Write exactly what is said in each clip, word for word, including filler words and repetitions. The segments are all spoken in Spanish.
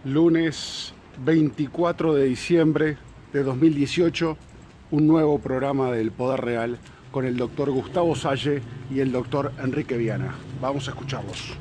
Lunes veinticuatro de diciembre de dos mil dieciocho, un nuevo programa del Poder Real con el doctor Gustavo Salle y el doctor Enrique Viana. Vamos a escucharlos.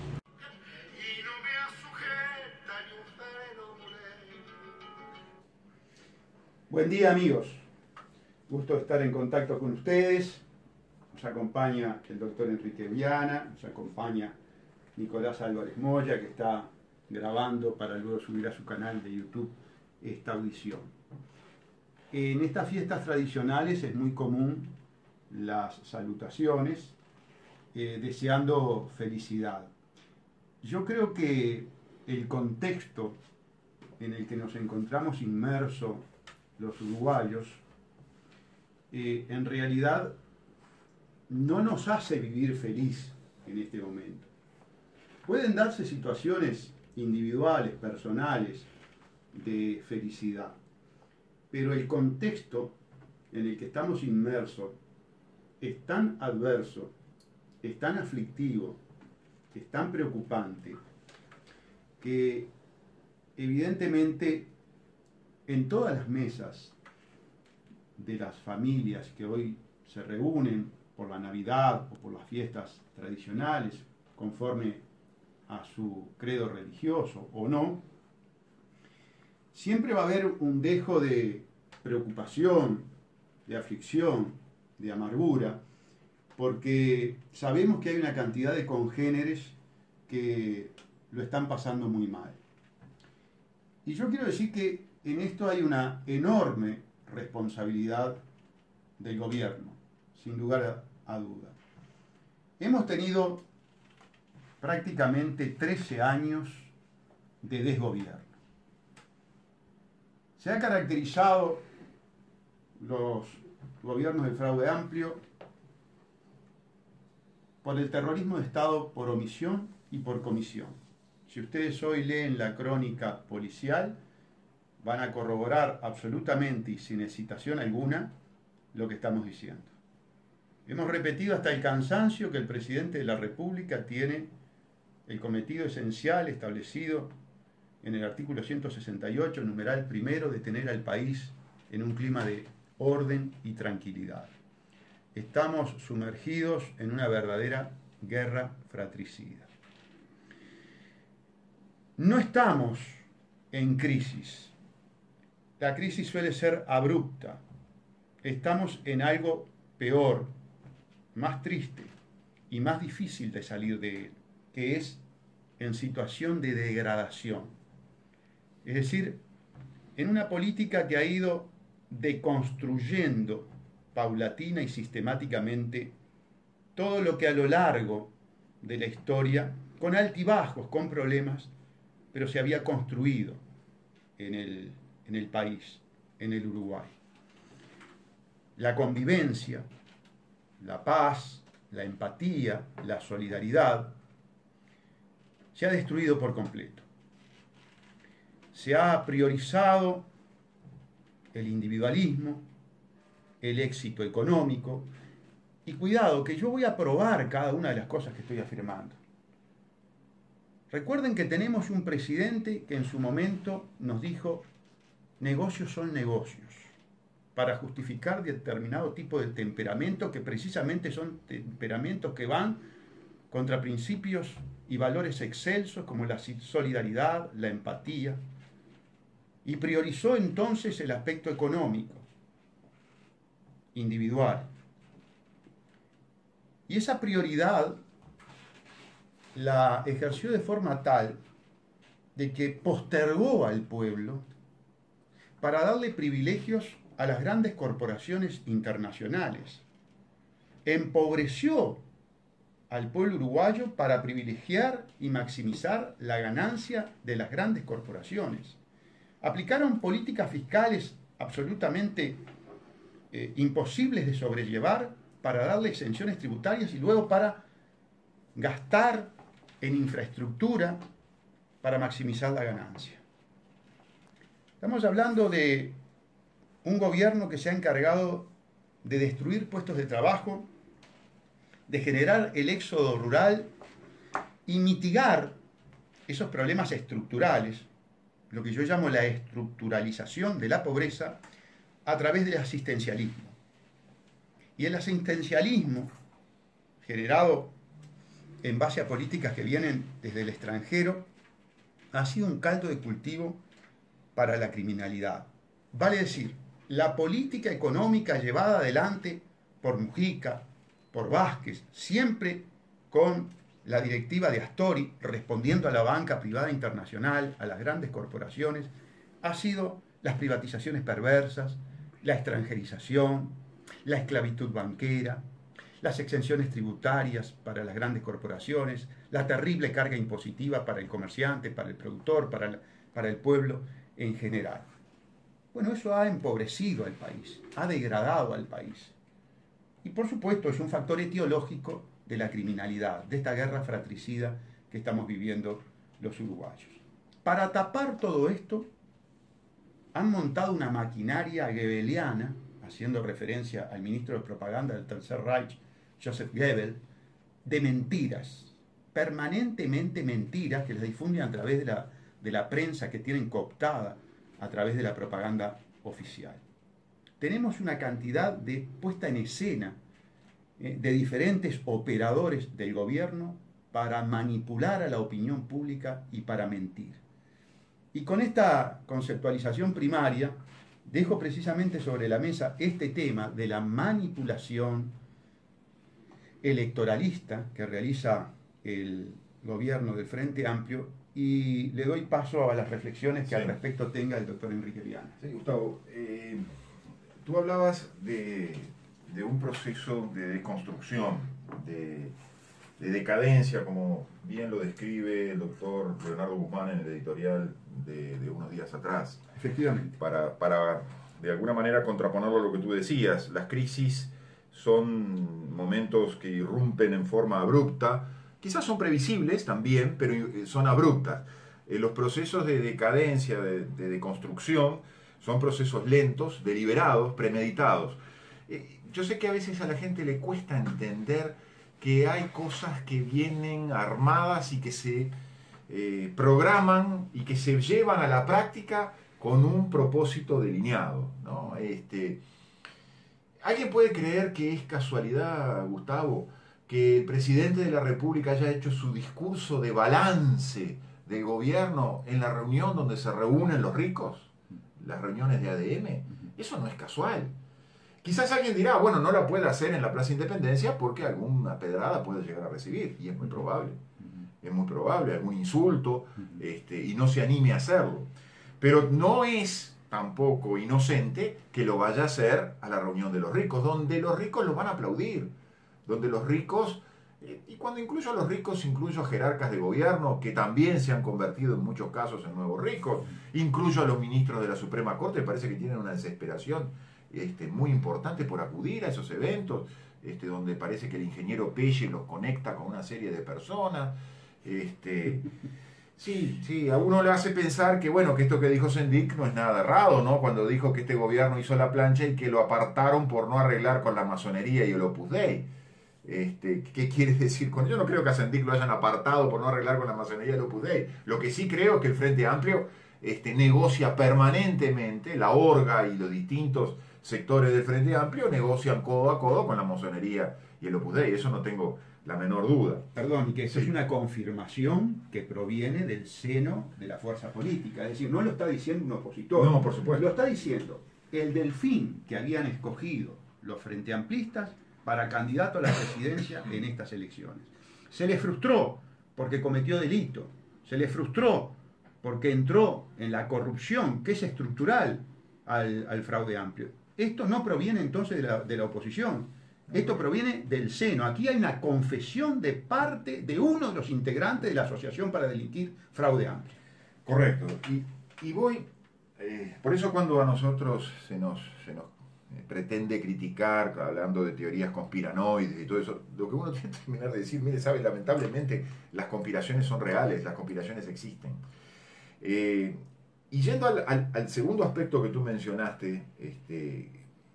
Buen día, amigos. Gusto de estar en contacto con ustedes. Nos acompaña el doctor Enrique Viana, nos acompaña Nicolás Álvarez Moya, que está grabando para luego subir a su canal de YouTube esta audición. En estas fiestas tradicionales es muy común las salutaciones eh, deseando felicidad. Yo creo que el contexto en el que nos encontramos inmersos los uruguayos eh, en realidad no nos hace vivir feliz en este momento. Pueden darse situaciones individuales, personales, de felicidad, pero el contexto en el que estamos inmersos es tan adverso, es tan aflictivo, es tan preocupante, que evidentemente en todas las mesas de las familias que hoy se reúnen por la Navidad o por las fiestas tradicionales, conforme a su credo religioso o no, siempre va a haber un dejo de preocupación, de aflicción, de amargura, porque sabemos que hay una cantidad de congéneres que lo están pasando muy mal. Y yo quiero decir que en esto hay una enorme responsabilidad del gobierno, sin lugar a duda. Hemos tenido prácticamente trece años de desgobierno. Se ha caracterizado los gobiernos del fraude amplio por el terrorismo de Estado por omisión y por comisión. Si ustedes hoy leen la crónica policial, van a corroborar absolutamente y sin hesitación alguna lo que estamos diciendo. Hemos repetido hasta el cansancio que el presidente de la República tiene el cometido esencial establecido en el artículo ciento sesenta y ocho, numeral primero, de tener al país en un clima de orden y tranquilidad. Estamos sumergidos en una verdadera guerra fratricida. No estamos en crisis. La crisis suele ser abrupta. Estamos en algo peor, más triste y más difícil de salir de él, que es en situación de degradación. Es decir, en una política que ha ido deconstruyendo paulatina y sistemáticamente todo lo que a lo largo de la historia, con altibajos, con problemas, pero se había construido en el, en el país, en el Uruguay. La convivencia, la paz, la empatía, la solidaridad, se ha destruido por completo. Se ha priorizado el individualismo, el éxito económico, y cuidado, que yo voy a probar cada una de las cosas que estoy afirmando. Recuerden que tenemos un presidente que en su momento nos dijo: negocios son negocios, para justificar determinado tipo de temperamento que precisamente son temperamentos que van contra principios y valores excelsos como la solidaridad, la empatía, y priorizó entonces el aspecto económico, individual. Y esa prioridad la ejerció de forma tal de que postergó al pueblo para darle privilegios a las grandes corporaciones internacionales. Empobreció al pueblo uruguayo para privilegiar y maximizar la ganancia de las grandes corporaciones. Aplicaron políticas fiscales absolutamente eh, imposibles de sobrellevar para darle exenciones tributarias y luego para gastar en infraestructura para maximizar la ganancia. Estamos hablando de un gobierno que se ha encargado de destruir puestos de trabajo, de generar el éxodo rural y mitigar esos problemas estructurales lo que yo llamo la estructuralización de la pobreza a través del asistencialismo. Y el asistencialismo, generado en base a políticas que vienen desde el extranjero, ha sido un caldo de cultivo para la criminalidad. Vale decir, la política económica llevada adelante por Mujica, por Vázquez, siempre con la directiva de Astori, respondiendo a la banca privada internacional, a las grandes corporaciones, ha sido las privatizaciones perversas, la extranjerización, la esclavitud banquera, las exenciones tributarias para las grandes corporaciones, la terrible carga impositiva para el comerciante, para el productor, para el, para el pueblo en general. Bueno, eso ha empobrecido al país, ha degradado al país. Y por supuesto es un factor etiológico de la criminalidad, de esta guerra fratricida que estamos viviendo los uruguayos. Para tapar todo esto, han montado una maquinaria goebbeliana, haciendo referencia al ministro de propaganda del Tercer Reich, Joseph Goebbels, de mentiras, permanentemente mentiras que las difunden a través de la, de la prensa que tienen cooptada a través de la propaganda oficial. Tenemos una cantidad de puesta en escena eh, de diferentes operadores del gobierno para manipular a la opinión pública y para mentir. Y con esta conceptualización primaria, dejo precisamente sobre la mesa este tema de la manipulación electoralista que realiza el gobierno del Frente Amplio, y le doy paso a las reflexiones que sí. al respecto tenga el doctor Enrique Viana. Sí, Gustavo, eh, tú hablabas de, de un proceso de deconstrucción, de, de decadencia, como bien lo describe el doctor Leonardo Guzmán en el editorial de, de unos días atrás. Efectivamente. Para, para, de alguna manera, contraponerlo a lo que tú decías, las crisis son momentos que irrumpen en forma abrupta, quizás son previsibles también, pero son abruptas. Eh, los procesos de decadencia, de, de deconstrucción, son procesos lentos, deliberados, premeditados. Eh, yo sé que a veces a la gente le cuesta entender que hay cosas que vienen armadas y que se eh, programan y que se llevan a la práctica con un propósito delineado, ¿no? Este, ¿alguien puede creer que es casualidad, Gustavo, que el presidente de la República haya hecho su discurso de balance del gobierno en la reunión donde se reúnen los ricos? Las reuniones de A D M. Eso no es casual. Quizás alguien dirá, bueno, no la puede hacer en la Plaza Independencia porque alguna pedrada puede llegar a recibir, y es muy probable. Es muy probable, algún insulto, este, y no se anime a hacerlo. Pero no es tampoco inocente que lo vaya a hacer a la reunión de los ricos, donde los ricos los van a aplaudir, donde los ricos, y cuando incluyo a los ricos, incluyo a jerarcas de gobierno, que también se han convertido en muchos casos en nuevos ricos, incluyo a los ministros de la Suprema Corte, parece que tienen una desesperación este, muy importante por acudir a esos eventos, este, donde parece que el ingeniero Pelle los conecta con una serie de personas. Este, sí, sí, a uno le hace pensar que, bueno, que esto que dijo Sendik no es nada errado, ¿no? Cuando dijo que este gobierno hizo la plancha y que lo apartaron por no arreglar con la masonería y el Opus Dei. Este, ¿qué quiere decir con ello? Yo no creo que a Sendik lo hayan apartado por no arreglar con la masonería y el Opus Dei. Lo que sí creo es que el Frente Amplio este, negocia permanentemente, la orga y los distintos sectores del Frente Amplio negocian codo a codo con la masonería y el Opus Dei. Eso no tengo la menor duda. Perdón, y que eso sí. es una confirmación que proviene del seno de la fuerza política. Es decir, no lo está diciendo un opositor. No, por supuesto. Lo está diciendo el delfín que habían escogido los Frente Amplistas para candidato a la presidencia en estas elecciones. Se le frustró porque cometió delito. Se le frustró porque entró en la corrupción, que es estructural al, al fraude amplio. Esto no proviene entonces de la, de la oposición. Esto proviene del seno. Aquí hay una confesión de parte de uno de los integrantes de la Asociación para Delinquir Fraude Amplio. Correcto. Y, y voy... Eh, por eso cuando a nosotros se nos, se nos eh, pretende criticar, hablando de teorías conspiranoides y todo eso, lo que uno tiene que terminar de decir, mire, sabe, lamentablemente las conspiraciones son reales, las conspiraciones existen. Eh, y yendo al, al, al segundo aspecto que tú mencionaste, este,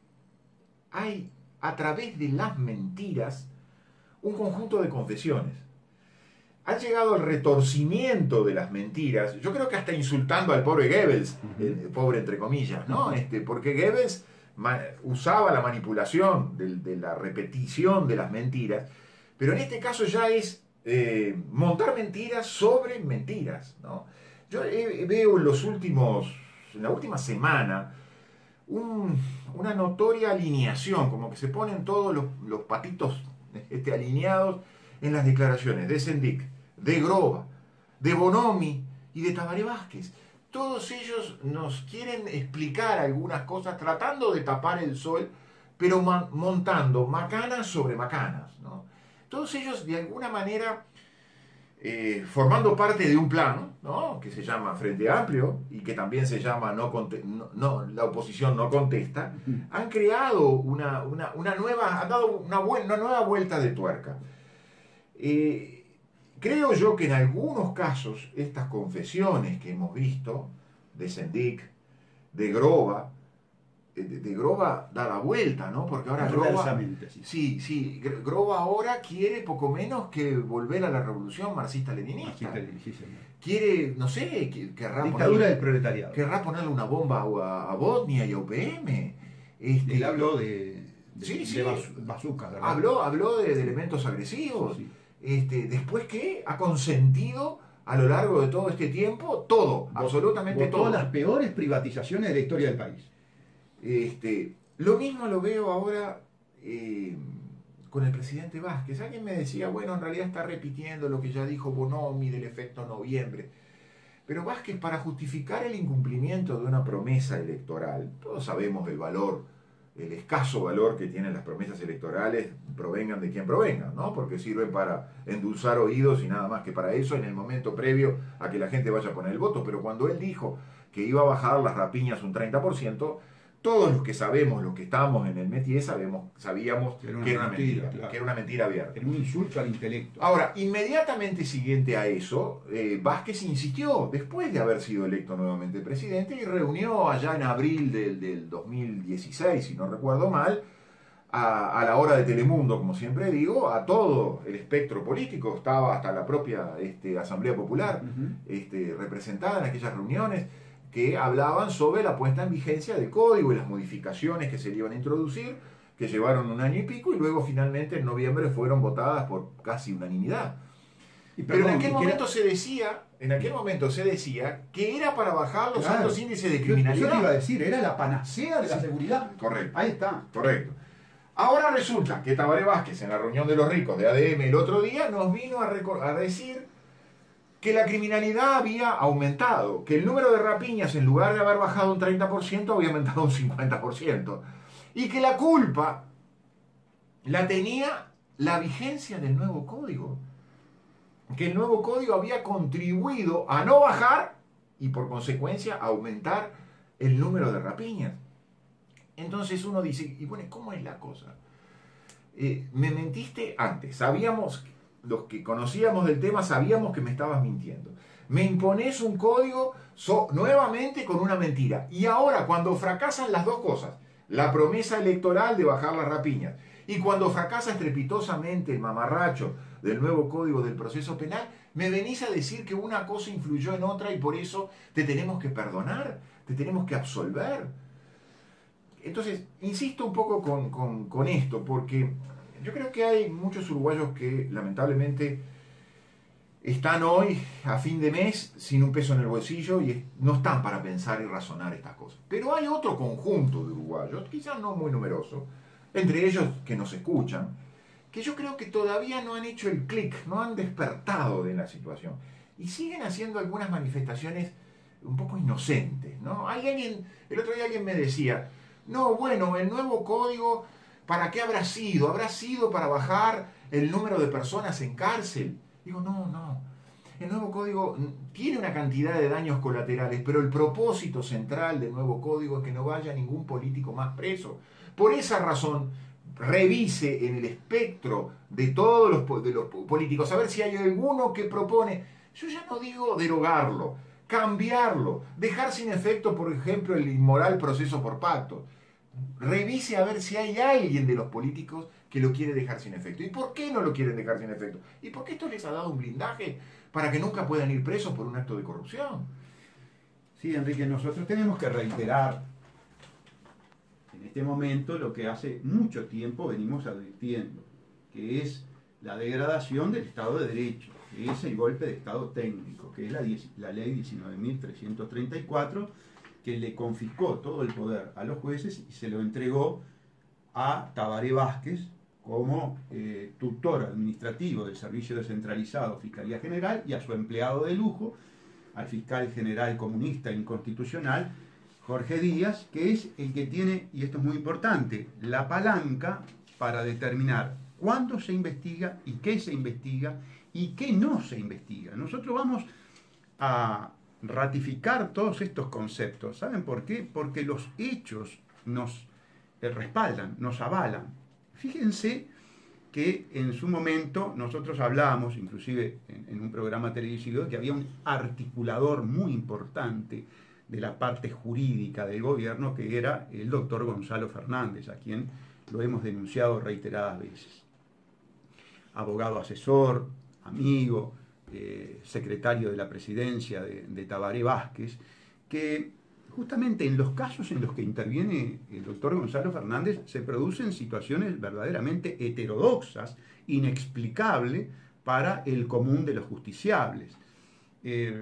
hay... a través de las mentiras, un conjunto de confesiones. ha llegado al retorcimiento de las mentiras, yo creo que hasta insultando al pobre Goebbels, uh-huh. el pobre entre comillas, ¿no? Este, porque Goebbels usaba la manipulación de, de la repetición de las mentiras, pero en este caso ya es eh, montar mentiras sobre mentiras, ¿no? Yo eh, veo en los últimos, en la última semana, un, una notoria alineación, como que se ponen todos los, los patitos este, alineados en las declaraciones de Sendik, de Groba, de Bonomi y de Tabaré Vázquez. Todos ellos nos quieren explicar algunas cosas tratando de tapar el sol, pero montando macanas sobre macanas, ¿no? Todos ellos de alguna manera eh, formando parte de un plan, ¿no? Que se llama Frente Amplio y que también se llama no, no, no la oposición no contesta, han creado una, una, una nueva, han dado una, una nueva vuelta de tuerca. Eh, Creo yo que en algunos casos estas confesiones que hemos visto de Sendik, de Groba, de, de Groba da la vuelta, ¿no? Porque ahora Groba, sí. sí, sí, Groba ahora quiere poco menos que volver a la revolución marxista-leninista. Marxista, sí, quiere, no sé, querrá dictadura ponerle, del proletariado. Querrá ponerle una bomba a, a Bosnia y a U P M. Este, Él habló de, de, sí, sí, de bazooka, ¿verdad? Habló, habló de, de elementos agresivos. Sí, sí. Este, después que ha consentido a lo largo de todo este tiempo todo, Vot, absolutamente todo. Todas las peores privatizaciones de la historia del país. Este, lo mismo lo veo ahora eh, con el presidente Vázquez. Alguien me decía, bueno, en realidad está repitiendo lo que ya dijo Bonomi del efecto noviembre. Pero Vázquez, para justificar el incumplimiento de una promesa electoral, todos sabemos el valor, el escaso valor que tienen las promesas electorales, provengan de quien provengan, ¿no? Porque sirven para endulzar oídos y nada más que para eso en el momento previo a que la gente vaya a poner el voto. Pero cuando él dijo que iba a bajar las rapiñas un treinta por ciento, todos los que sabemos, los que estamos en el métier, sabemos, sabíamos que era una, que era una mentira, mentira claro. que era una mentira abierta. Era un insulto al intelecto. Ahora, inmediatamente siguiente a eso, eh, Vázquez insistió, después de haber sido electo nuevamente presidente, y reunió allá en abril del, del dos mil dieciséis, si no recuerdo mal, a, a la hora de Telemundo, como siempre digo, a todo el espectro político, estaba hasta la propia este, Asamblea Popular uh-huh. este, representada en aquellas reuniones, que hablaban sobre la puesta en vigencia del código y las modificaciones que se le iban a introducir, que llevaron un año y pico, y luego finalmente en noviembre fueron votadas por casi unanimidad. Y perdón, Pero en aquel momento era... se decía, en aquel momento se decía que era para bajar los claro. altos índices de criminalidad. Yo te iba a decir, era la panacea de la sí. seguridad. Correcto. Ahí está. Correcto. Ahora resulta que Tabaré Vázquez, en la reunión de los ricos de A D M el otro día, nos vino a, a decir que la criminalidad había aumentado, que el número de rapiñas, en lugar de haber bajado un treinta por ciento, había aumentado un cincuenta por ciento, y que la culpa la tenía la vigencia del nuevo código, que el nuevo código había contribuido a no bajar y por consecuencia a aumentar el número de rapiñas. Entonces uno dice, y bueno, ¿cómo es la cosa? Eh, me mentiste antes, sabíamos que los que conocíamos del tema sabíamos que me estabas mintiendo. Me impones un código so, nuevamente con una mentira. Y ahora, cuando fracasan las dos cosas, la promesa electoral de bajar las rapiñas, y cuando fracasa estrepitosamente el mamarracho del nuevo código del proceso penal, me venís a decir que una cosa influyó en otra y por eso te tenemos que perdonar, te tenemos que absolver. Entonces, insisto un poco con, con, con esto, porque yo creo que hay muchos uruguayos que lamentablemente están hoy a fin de mes sin un peso en el bolsillo y no están para pensar y razonar estas cosas. Pero hay otro conjunto de uruguayos, quizás no muy numeroso, entre ellos que nos escuchan, que yo creo que todavía no han hecho el clic, no han despertado de la situación y siguen haciendo algunas manifestaciones un poco inocentes, ¿no? Hay alguien, el otro día alguien me decía, no, bueno, el nuevo código, ¿para qué habrá sido? ¿Habrá sido para bajar el número de personas en cárcel? Digo, no, no. El nuevo código tiene una cantidad de daños colaterales, pero el propósito central del nuevo código es que no vaya ningún político más preso. Por esa razón, revise en el espectro de todos los, de los políticos, a ver si hay alguno que propone, yo ya no digo derogarlo, cambiarlo, dejar sin efecto, por ejemplo, el inmoral proceso por pacto. Revise a ver si hay alguien de los políticos que que lo quiere dejar sin efecto. ¿Y por qué no lo quieren dejar sin efecto? ¿Y por qué esto les ha dado un blindaje para que nunca puedan ir presos por un acto de corrupción? Sí, Enrique, nosotros tenemos que reiterar en este momento lo que hace mucho tiempo venimos advirtiendo, que es la degradación del Estado de Derecho, que es el golpe de Estado técnico, que es la, la ley diecinueve mil trescientos treinta y cuatro, que le confiscó todo el poder a los jueces y se lo entregó a Tabaré Vázquez como eh, tutor administrativo del Servicio Descentralizado Fiscalía General y a su empleado de lujo, al fiscal general comunista inconstitucional, Jorge Díaz, que es el que tiene, y esto es muy importante, la palanca para determinar cuándo se investiga y qué se investiga y qué no se investiga. Nosotros vamos a ratificar todos estos conceptos. ¿Saben por qué? Porque los hechos nos respaldan, nos avalan. Fíjense que en su momento nosotros hablábamos, inclusive en, en un programa televisivo, que había un articulador muy importante de la parte jurídica del gobierno, que era el doctor Gonzalo Fernández, a quien lo hemos denunciado reiteradas veces. Abogado asesor, amigo, eh, secretario de la presidencia de, de Tabaré Vázquez, que justamente en los casos en los que interviene el doctor Gonzalo Fernández se producen situaciones verdaderamente heterodoxas, inexplicables para el común de los justiciables. Eh,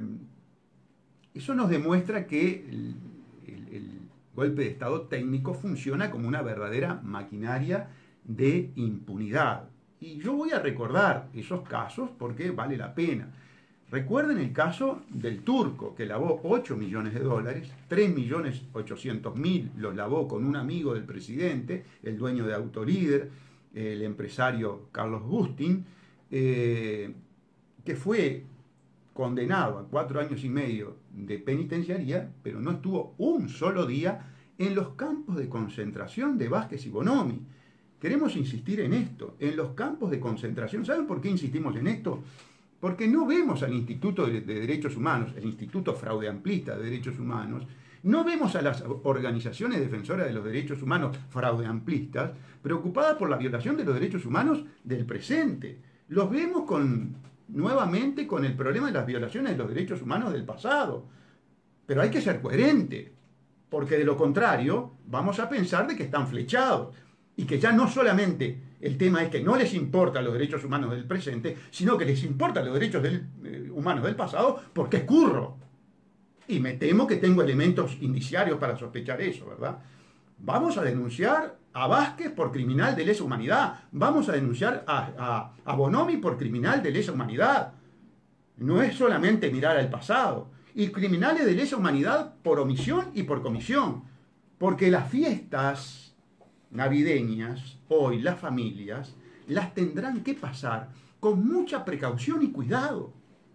eso nos demuestra que el, el, el golpe de Estado técnico funciona como una verdadera maquinaria de impunidad. Y yo voy a recordar esos casos porque vale la pena. Recuerden el caso del Turco, que lavó ocho millones de dólares, tres millones ochocientos mil los lavó con un amigo del presidente, el dueño de Autolíder, el empresario Carlos Gustin, eh, que fue condenado a cuatro años y medio de penitenciaría, pero no estuvo un solo día en los campos de concentración de Vázquez y Bonomi. Queremos insistir en esto, en los campos de concentración. ¿Saben por qué insistimos en esto? Porque no vemos al Instituto de Derechos Humanos, el Instituto Fraudeamplista de Derechos Humanos, no vemos a las organizaciones defensoras de los derechos humanos fraudeamplistas preocupadas por la violación de los derechos humanos del presente. Los vemos con, nuevamente con el problema de las violaciones de los derechos humanos del pasado. Pero hay que ser coherente, porque de lo contrario vamos a pensar de que están flechados y que ya no solamente el tema es que no les importan los derechos humanos del presente, sino que les importan los derechos del, eh, humanos del pasado porque es curro. Y me temo que tengo elementos indiciarios para sospechar eso, ¿verdad? Vamos a denunciar a Vázquez por criminal de lesa humanidad. Vamos a denunciar a, a, a Bonomi por criminal de lesa humanidad. No es solamente mirar al pasado. Y criminales de lesa humanidad por omisión y por comisión. Porque las fiestas navideñas, hoy las familias, las tendrán que pasar con mucha precaución y cuidado.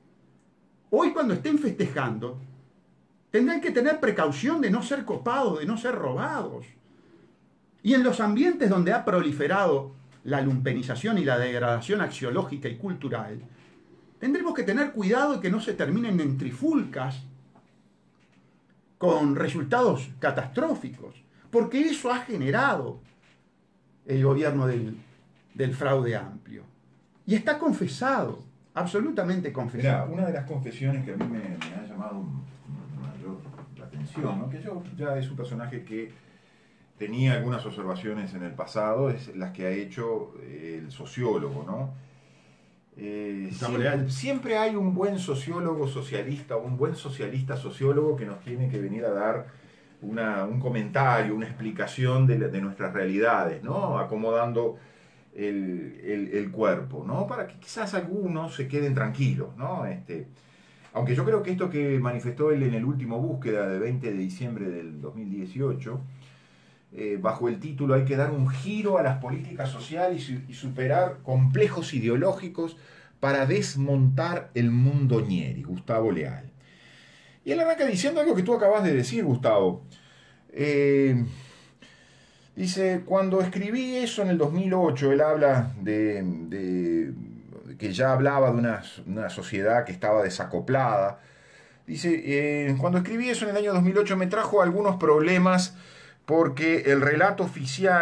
Hoy cuando estén festejando, tendrán que tener precaución de no ser copados, de no ser robados. Y en los ambientes donde ha proliferado la lumpenización y la degradación axiológica y cultural, tendremos que tener cuidado de que no se terminen en trifulcas con resultados catastróficos, porque eso ha generado el gobierno del, del fraude amplio. Y está confesado, absolutamente confesado. Mirá, una de las confesiones que a mí me, me ha llamado mayor la atención, ¿no? Que yo ya es un personaje que tenía algunas observaciones en el pasado, es las que ha hecho el sociólogo, ¿no? Eh, siempre, siempre hay un buen sociólogo socialista o un buen socialista sociólogo que nos tiene que venir a dar Una, un comentario, una explicación de, de nuestras realidades, ¿no? Acomodando el, el, el cuerpo, ¿no? Para que quizás algunos se queden tranquilos, ¿no? Este, aunque yo creo que esto que manifestó él en el último búsqueda de veinte de diciembre del dos mil dieciocho, eh, bajo el título "Hay que dar un giro a las políticas sociales y, y superar complejos ideológicos para desmontar el mundo ñeri", Gustavo Leal. Y él arranca diciendo algo que tú acabas de decir, Gustavo. Eh, dice, cuando escribí eso en el dos mil ocho, él habla de, de que ya hablaba de una, una sociedad que estaba desacoplada. Dice, eh, cuando escribí eso en el año dos mil ocho me trajo algunos problemas porque el relato oficial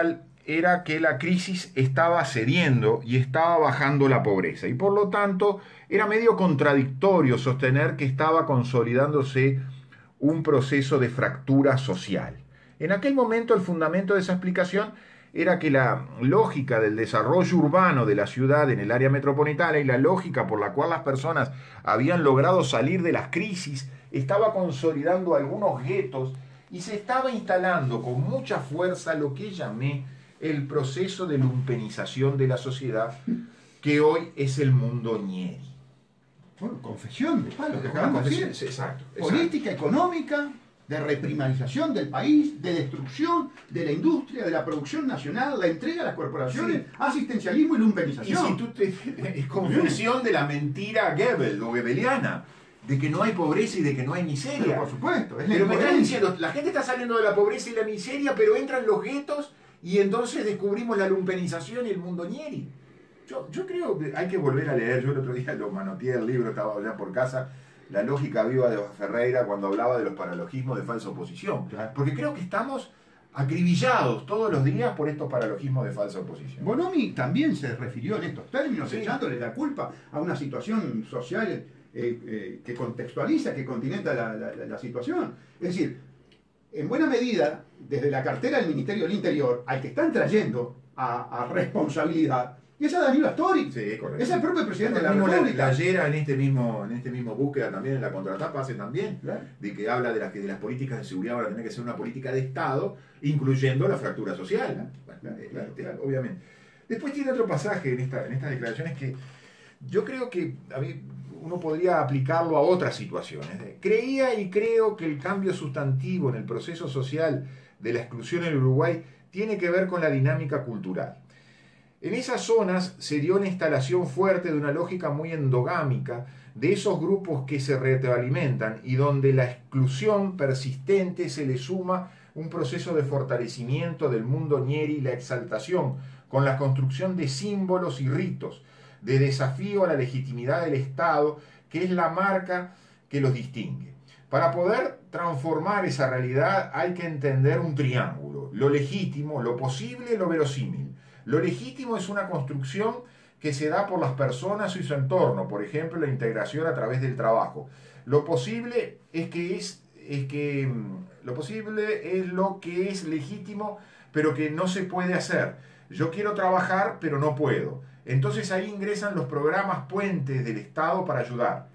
era que la crisis estaba cediendo y estaba bajando la pobreza. Y por lo tanto era medio contradictorio sostener que estaba consolidándose un proceso de fractura social. En aquel momento el fundamento de esa explicación era que la lógica del desarrollo urbano de la ciudad en el área metropolitana y la lógica por la cual las personas habían logrado salir de las crisis estaba consolidando algunos guetos y se estaba instalando con mucha fuerza lo que llamé el proceso de lumpenización de la sociedad, que hoy es el mundo ñeri. Bueno, confesión de palo, que Una acabamos de confesión, decir. exacto, exacto. Política económica, de reprimarización del país, de destrucción de la industria, de la producción nacional, la entrega a las corporaciones, sí. Asistencialismo y Y lumpenización. si tú te, es confesión de la mentira Goebbels o goebbeliana, de que no hay pobreza y de que no hay miseria. Pero por supuesto. Es Pero me están incoherencia. diciendo, la gente está saliendo de la pobreza y la miseria, pero entran los guetos y entonces descubrimos la lumpenización y el mundo ñeri. Yo, yo creo que hay que volver a leer. Yo el otro día lo manoteé el libro, estaba allá por casa, La lógica viva de Ferreira, cuando hablaba de los paralogismos de falsa oposición. Claro. Porque creo que estamos acribillados todos los días por estos paralogismos de falsa oposición. Bonomi también se refirió en estos términos, Sí. echándole la culpa a una situación social eh, eh, que contextualiza, que continenta la, la, la situación. Es decir, en buena medida, desde la cartera del Ministerio del Interior, al que están trayendo a, a responsabilidad, y es a Danilo Astori. Sí, correcto. Es el propio presidente de la Mismo la, República. la Llera en este mismo en este mismo búsqueda también en la contratapa hace también Claro. de que habla de, la, que de las políticas de seguridad van a tener que ser una política de Estado, incluyendo la fractura social. ¿no? Bueno, Claro, eh, claro, este, claro. Obviamente. Después tiene otro pasaje en, esta, en estas declaraciones que yo creo que a mí, uno podría aplicarlo a otras situaciones. Creía y creo que el cambio sustantivo en el proceso social de la exclusión en el Uruguay tiene que ver con la dinámica cultural. En esas zonas se dio una instalación fuerte de una lógica muy endogámica de esos grupos que se retroalimentan y donde la exclusión persistente se le suma un proceso de fortalecimiento del mundo ñeri y la exaltación con la construcción de símbolos y ritos, de desafío a la legitimidad del Estado, que es la marca que los distingue. Para poder transformar esa realidad hay que entender un triángulo: lo legítimo, lo posible y lo verosímil. Lo legítimo es una construcción que se da por las personas y su entorno, por ejemplo, la integración a través del trabajo. Lo posible es que es, es que lo posible es lo que es legítimo, pero que no se puede hacer. Yo quiero trabajar, pero no puedo. Entonces ahí ingresan los programas puentes del Estado para ayudar.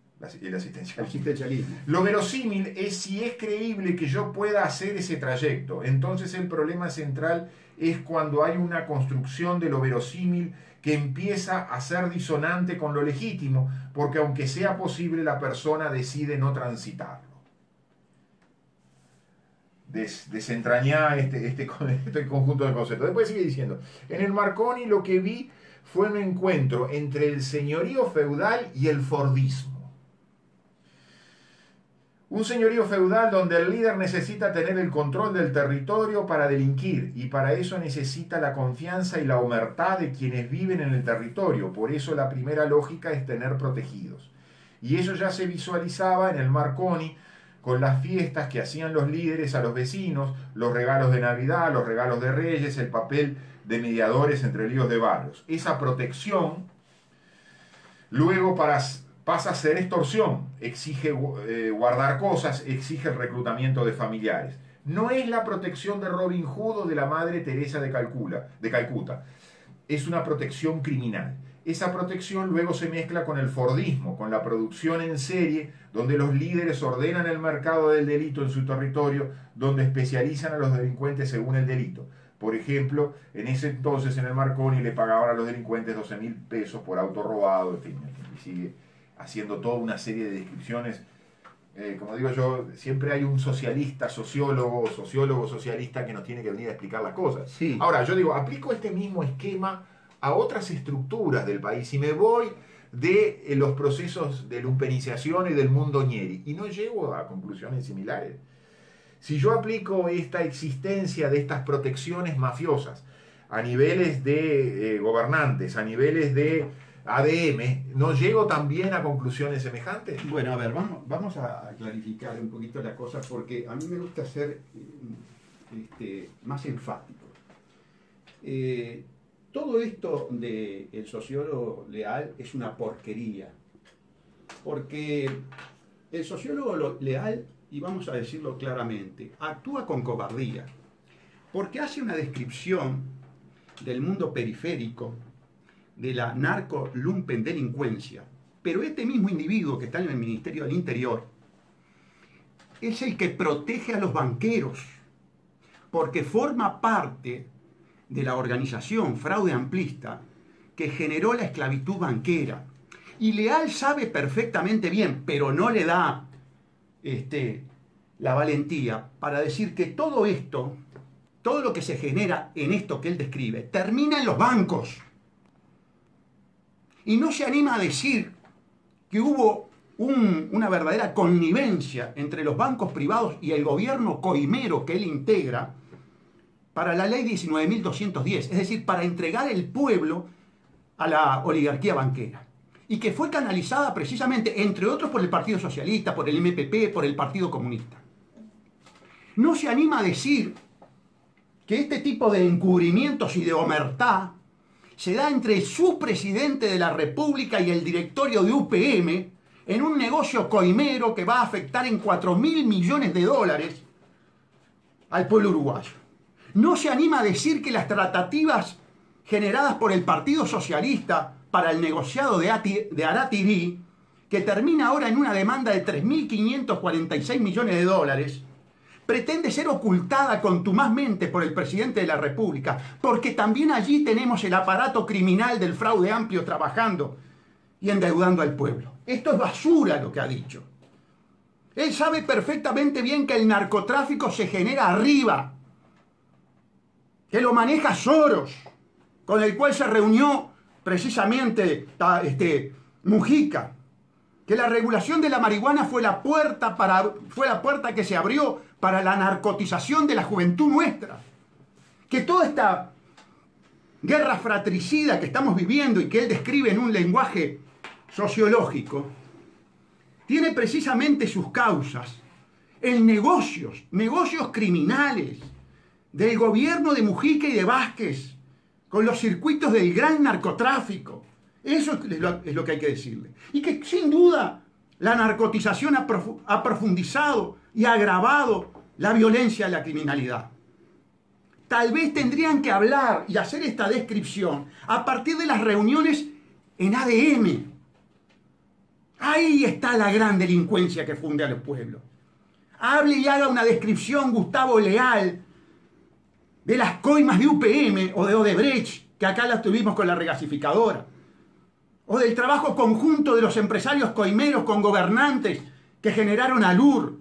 El asistencialismo. Asistencialismo. Lo verosímil es si es creíble que yo pueda hacer ese trayecto. Entonces el problema central es cuando hay una construcción de lo verosímil que empieza a ser disonante con lo legítimo, porque aunque sea posible, la persona decide no transitarlo. Des, desentrañar este, este, este conjunto de conceptos. Después sigue diciendo, en el Marconi lo que vi fue un encuentro entre el señorío feudal y el fordismo. Un señorío feudal donde el líder necesita tener el control del territorio para delinquir, y para eso necesita la confianza y la omertad de quienes viven en el territorio. Por eso la primera lógica es tener protegidos. Y eso ya se visualizaba en el Marconi con las fiestas que hacían los líderes a los vecinos, los regalos de Navidad, los regalos de Reyes, el papel de mediadores entre líos de barrios. Esa protección luego para... pasa a ser extorsión, exige eh, guardar cosas, exige el reclutamiento de familiares. No es la protección de Robin Hood o de la Madre Teresa de, Calcula, de Calcuta. Es una protección criminal. Esa protección luego se mezcla con el fordismo, con la producción en serie, donde los líderes ordenan el mercado del delito en su territorio, donde especializan a los delincuentes según el delito. Por ejemplo, en ese entonces en el Marconi le pagaban a los delincuentes doce mil pesos por auto robado, en fin, y sigue haciendo toda una serie de descripciones. Eh, como digo yo, siempre hay un socialista, sociólogo, sociólogo, socialista que nos tiene que venir a explicar las cosas. Sí. Ahora, yo digo, aplico este mismo esquema a otras estructuras del país y me voy de eh, los procesos de lumpenización y del mundo ñeri y no llego a conclusiones similares. Si yo aplico esta existencia de estas protecciones mafiosas a niveles de eh, gobernantes, a niveles de A D M, ¿no llego también a conclusiones semejantes? Bueno, a ver, vamos, vamos a clarificar un poquito la cosa porque a mí me gusta ser este, más enfático. eh, todo esto del sociólogo Leal es una porquería. Porque el sociólogo Leal, y vamos a decirlo claramente, actúa con cobardía. Porque hace una descripción del mundo periférico, de la narco-lumpendelincuencia. Pero este mismo individuo que está en el Ministerio del Interior es el que protege a los banqueros, porque forma parte de la organización fraude amplista que generó la esclavitud banquera. Y Leal sabe perfectamente bien, pero no le da este, la valentía para decir que todo esto, todo lo que se genera en esto que él describe, termina en los bancos. Y no se anima a decir que hubo un, una verdadera connivencia entre los bancos privados y el gobierno coimero que él integra para la ley diecinueve mil doscientos diez, es decir, para entregar el pueblo a la oligarquía banquera. Y que fue canalizada precisamente, entre otros, por el Partido Socialista, por el M P P, por el Partido Comunista. No se anima a decir que este tipo de encubrimientos y de omertá se da entre su presidente de la República y el directorio de U P M en un negocio coimero que va a afectar en cuatro mil millones de dólares al pueblo uruguayo. No se anima a decir que las tratativas generadas por el Partido Socialista para el negociado de, Ati, de Aratirí, que termina ahora en una demanda de tres mil quinientos cuarenta y seis millones de dólares, pretende ser ocultada contumazmente por el presidente de la República, porque también allí tenemos el aparato criminal del fraude amplio trabajando y endeudando al pueblo. Esto es basura lo que ha dicho. Él sabe perfectamente bien que el narcotráfico se genera arriba, que lo maneja Soros, con el cual se reunió precisamente este, Mujica, que la regulación de la marihuana fue la puerta para, fue la puerta que se abrió para la narcotización de la juventud nuestra, que toda esta guerra fratricida que estamos viviendo y que él describe en un lenguaje sociológico, tiene precisamente sus causas en negocios, negocios criminales del gobierno de Mujica y de Vázquez, con los circuitos del gran narcotráfico. Eso es lo, es lo que hay que decirle. Y que sin duda la narcotización ha, profu ha profundizado y ha agravado la violencia y la criminalidad. Tal vez tendrían que hablar y hacer esta descripción a partir de las reuniones en A D M. Ahí está la gran delincuencia que funde a los pueblos. Hable y haga una descripción, Gustavo Leal, de las coimas de U P M o de Odebrecht, que acá las tuvimos con la regasificadora, o del trabajo conjunto de los empresarios coimeros con gobernantes que generaron Alur.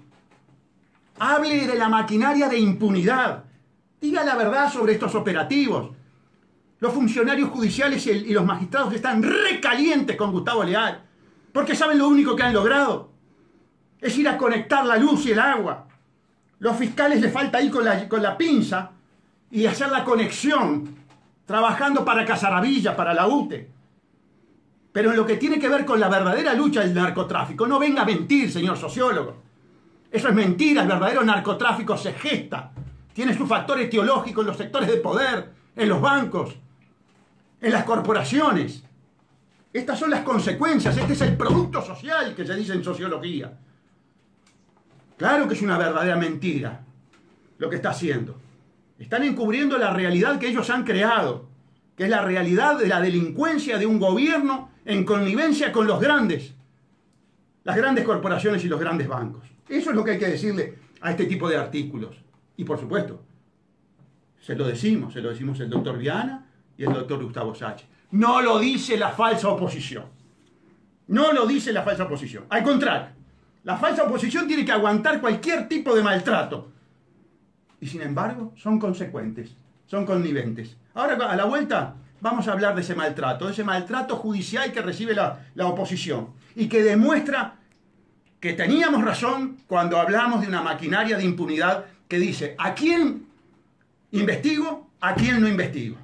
Hable de la maquinaria de impunidad. Diga la verdad sobre estos operativos. Los funcionarios judiciales y, el, y los magistrados están recalientes con Gustavo Leal, porque saben lo único que han logrado. Es ir a conectar la luz y el agua. Los fiscales les falta ir con la, con la pinza y hacer la conexión, trabajando para Casaravilla, para la U T E. Pero en lo que tiene que ver con la verdadera lucha del narcotráfico, no venga a mentir, señor sociólogo. Eso es mentira, el verdadero narcotráfico se gesta. Tiene su factor etiológico en los sectores de poder, en los bancos, en las corporaciones. Estas son las consecuencias, este es el producto social que se dice en sociología. Claro que es una verdadera mentira lo que está haciendo. Están encubriendo la realidad que ellos han creado, que es la realidad de la delincuencia de un gobierno en connivencia con los grandes, las grandes corporaciones y los grandes bancos. Eso es lo que hay que decirle a este tipo de artículos. Y por supuesto, se lo decimos, se lo decimos el doctor Viana y el doctor Gustavo Sacchi. No lo dice la falsa oposición. No lo dice la falsa oposición. Al contrario, la falsa oposición tiene que aguantar cualquier tipo de maltrato. Y sin embargo, son consecuentes, son conniventes. Ahora, a la vuelta, vamos a hablar de ese maltrato, de ese maltrato judicial que recibe la, la oposición y que demuestra que teníamos razón cuando hablamos de una maquinaria de impunidad que dice a quién investigo, a quién no investigo.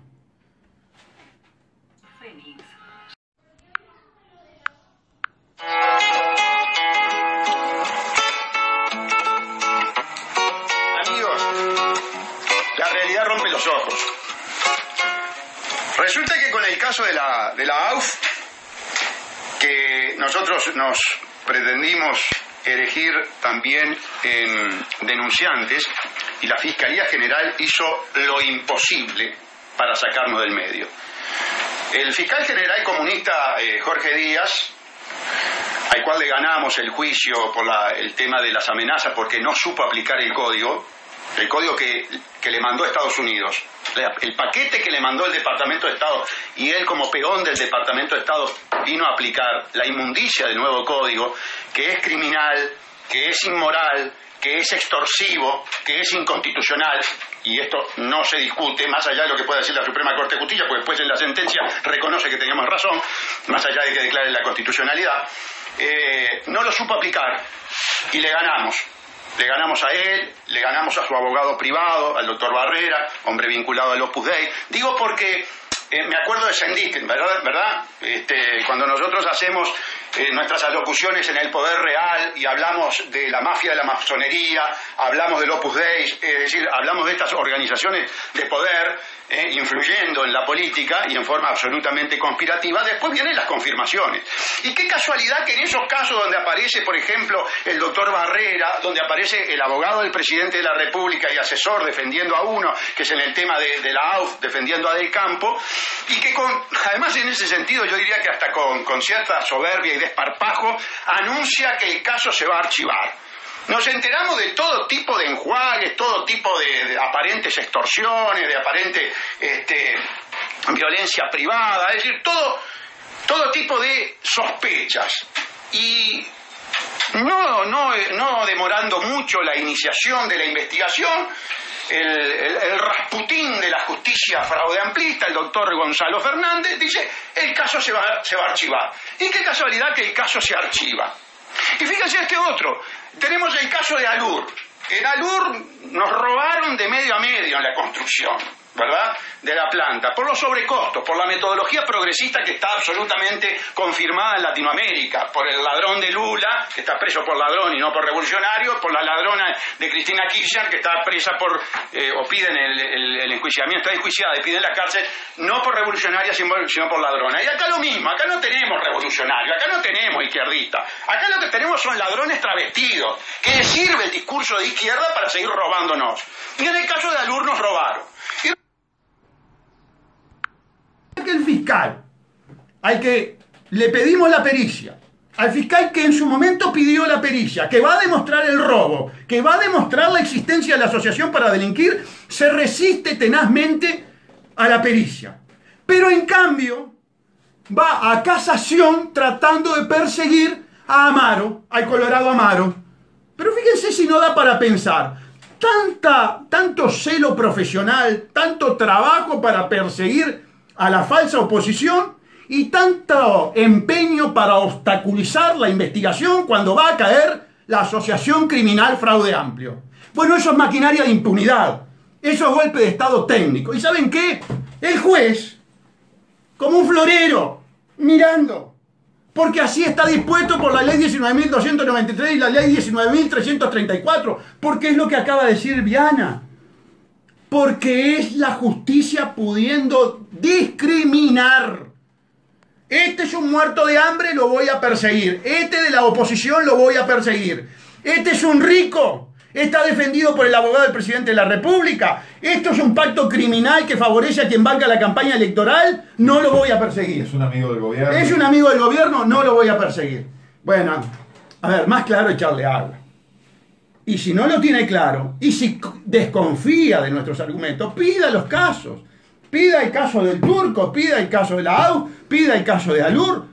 Amigos, la realidad rompe los ojos. Resulta que con el caso de la, de la A U F, que nosotros nos pretendimos elegir también en denunciantes, y la Fiscalía General hizo lo imposible para sacarnos del medio. El fiscal general comunista eh, Jorge Díaz, al cual le ganamos el juicio por la, el tema de las amenazas porque no supo aplicar el código, el código que, que le mandó a Estados Unidos, el paquete que le mandó el Departamento de Estado, y él como peón del Departamento de Estado vino a aplicar la inmundicia del nuevo código, que es criminal, que es inmoral, que es extorsivo, que es inconstitucional, y esto no se discute, más allá de lo que pueda decir la Suprema Corte de Justicia, porque después en la sentencia reconoce que teníamos razón, más allá de que declare la constitucionalidad, eh, no lo supo aplicar, y le ganamos. Le ganamos a él, le ganamos a su abogado privado, al doctor Barrera, hombre vinculado al Opus Dei. Digo porque eh, me acuerdo de Sendik, ¿verdad? ¿verdad? Este, cuando nosotros hacemos eh, nuestras alocuciones en el poder real y hablamos de la mafia de la masonería, hablamos del Opus Dei, es decir, hablamos de estas organizaciones de poder eh, influyendo en la política y en forma absolutamente conspirativa, después vienen las confirmaciones. Y qué casualidad que en esos casos donde aparece, por ejemplo, el doctor Barrera, donde aparece el abogado del presidente de la República y asesor defendiendo a uno, que es en el tema de, de la A U F, defendiendo a Del Campo, y que con, además en ese sentido yo diría que hasta con, con cierta soberbia y desparpajo, anuncia que el caso se va a archivar. Nos enteramos de todo tipo de enjuagues, todo tipo de, de aparentes extorsiones, de aparente este, violencia privada, es decir, todo, todo tipo de sospechas. Y no, no, no demorando mucho la iniciación de la investigación, el, el, el Rasputín de la justicia fraudeamplista, el doctor Gonzalo Fernández, dice, el caso se va, se va a archivar. Y qué casualidad que el caso se archiva. Y fíjense este otro, tenemos el caso de Alur. En Alur nos robaron de medio a medio en la construcción, ¿verdad?, de la planta, por los sobrecostos, por la metodología progresista que está absolutamente confirmada en Latinoamérica, por el ladrón de Lula, que está preso por ladrón y no por revolucionario, por la ladrona de Cristina Kirchner, que está presa por, eh, o piden el, el, el enjuiciamiento, está enjuiciada y piden la cárcel, no por revolucionaria, sino, sino por ladrona. Y acá lo mismo, acá no tenemos revolucionario, acá no tenemos izquierdista, acá lo que tenemos son ladrones travestidos, que les sirve el discurso de izquierda para seguir robándonos. Y en el caso de Alur nos robaron. Y que el fiscal al que le pedimos la pericia, al fiscal que en su momento pidió la pericia, que va a demostrar el robo, que va a demostrar la existencia de la asociación para delinquir, se resiste tenazmente a la pericia. Pero en cambio va a casación tratando de perseguir a Amaro, al Colorado Amaro. Pero fíjense si no da para pensar. Tanta, tanto celo profesional, tanto trabajo para perseguir a la falsa oposición y tanto empeño para obstaculizar la investigación cuando va a caer la asociación criminal Fraude Amplio. Bueno, eso es maquinaria de impunidad, eso es golpe de Estado técnico. ¿Y saben qué? El juez, como un florero, mirando, porque así está dispuesto por la ley diecinueve mil doscientos noventa y tres y la ley diecinueve mil trescientos treinta y cuatro, porque es lo que acaba de decir Viana. Porque es la justicia pudiendo discriminar. Este es un muerto de hambre, lo voy a perseguir. Este de la oposición lo voy a perseguir. Este es un rico, está defendido por el abogado del presidente de la República. Esto es un pacto criminal que favorece a quien banca la campaña electoral, no lo voy a perseguir. Es un amigo del gobierno. Es un amigo del gobierno, no lo voy a perseguir. Bueno, a ver, más claro echarle agua. Y si no lo tiene claro, y si desconfía de nuestros argumentos, pida los casos. Pida el caso del Turco, pida el caso de la A U, pida el caso de Alur,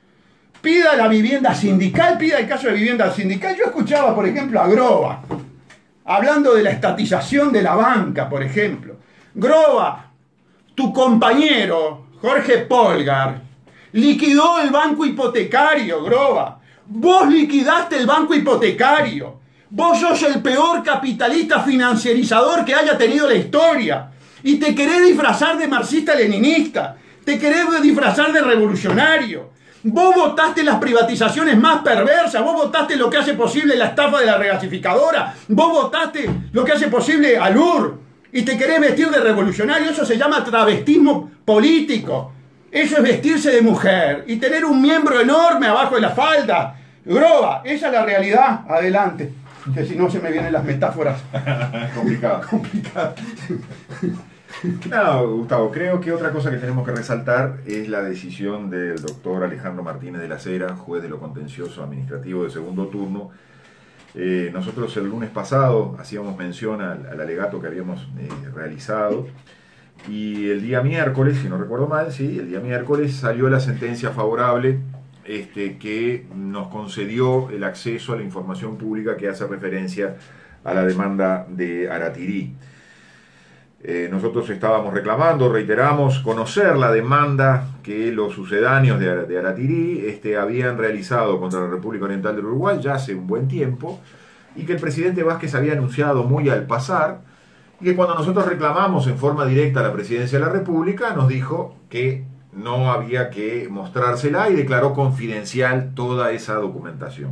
pida la vivienda sindical, pida el caso de vivienda sindical. Yo escuchaba, por ejemplo, a Groba, hablando de la estatización de la banca, por ejemplo. Groba, tu compañero, Jorge Polgar, liquidó el banco hipotecario, Groba. Vos liquidaste el banco hipotecario. Vos sos el peor capitalista financierizador que haya tenido la historia. Y te querés disfrazar de marxista-leninista. Te querés disfrazar de revolucionario. Vos votaste las privatizaciones más perversas. Vos votaste lo que hace posible la estafa de la regasificadora. Vos votaste lo que hace posible Alur. y te querés vestir de revolucionario. Eso se llama travestismo político. Eso es vestirse de mujer y tener un miembro enorme abajo de la falda. Groba, esa es la realidad. Adelante, que si no se me vienen las metáforas. Complicado. Complicado. No, Gustavo, creo que otra cosa que tenemos que resaltar es la decisión del doctor Alejandro Martínez de las Heras, juez de lo contencioso administrativo de segundo turno. Eh, nosotros el lunes pasado hacíamos mención al, al alegato que habíamos eh, realizado, y el día miércoles, si no recuerdo mal, sí, el día miércoles salió la sentencia favorable este, que nos concedió el acceso a la información pública que hace referencia a la demanda de Aratirí. Eh, nosotros estábamos reclamando, reiteramos, conocer la demanda que los sucedáneos de, de Aratirí este, habían realizado contra la República Oriental del Uruguay ya hace un buen tiempo, y que el presidente Vázquez había anunciado muy al pasar, y que cuando nosotros reclamamos en forma directa a la presidencia de la República, nos dijo que no había que mostrársela y declaró confidencial toda esa documentación.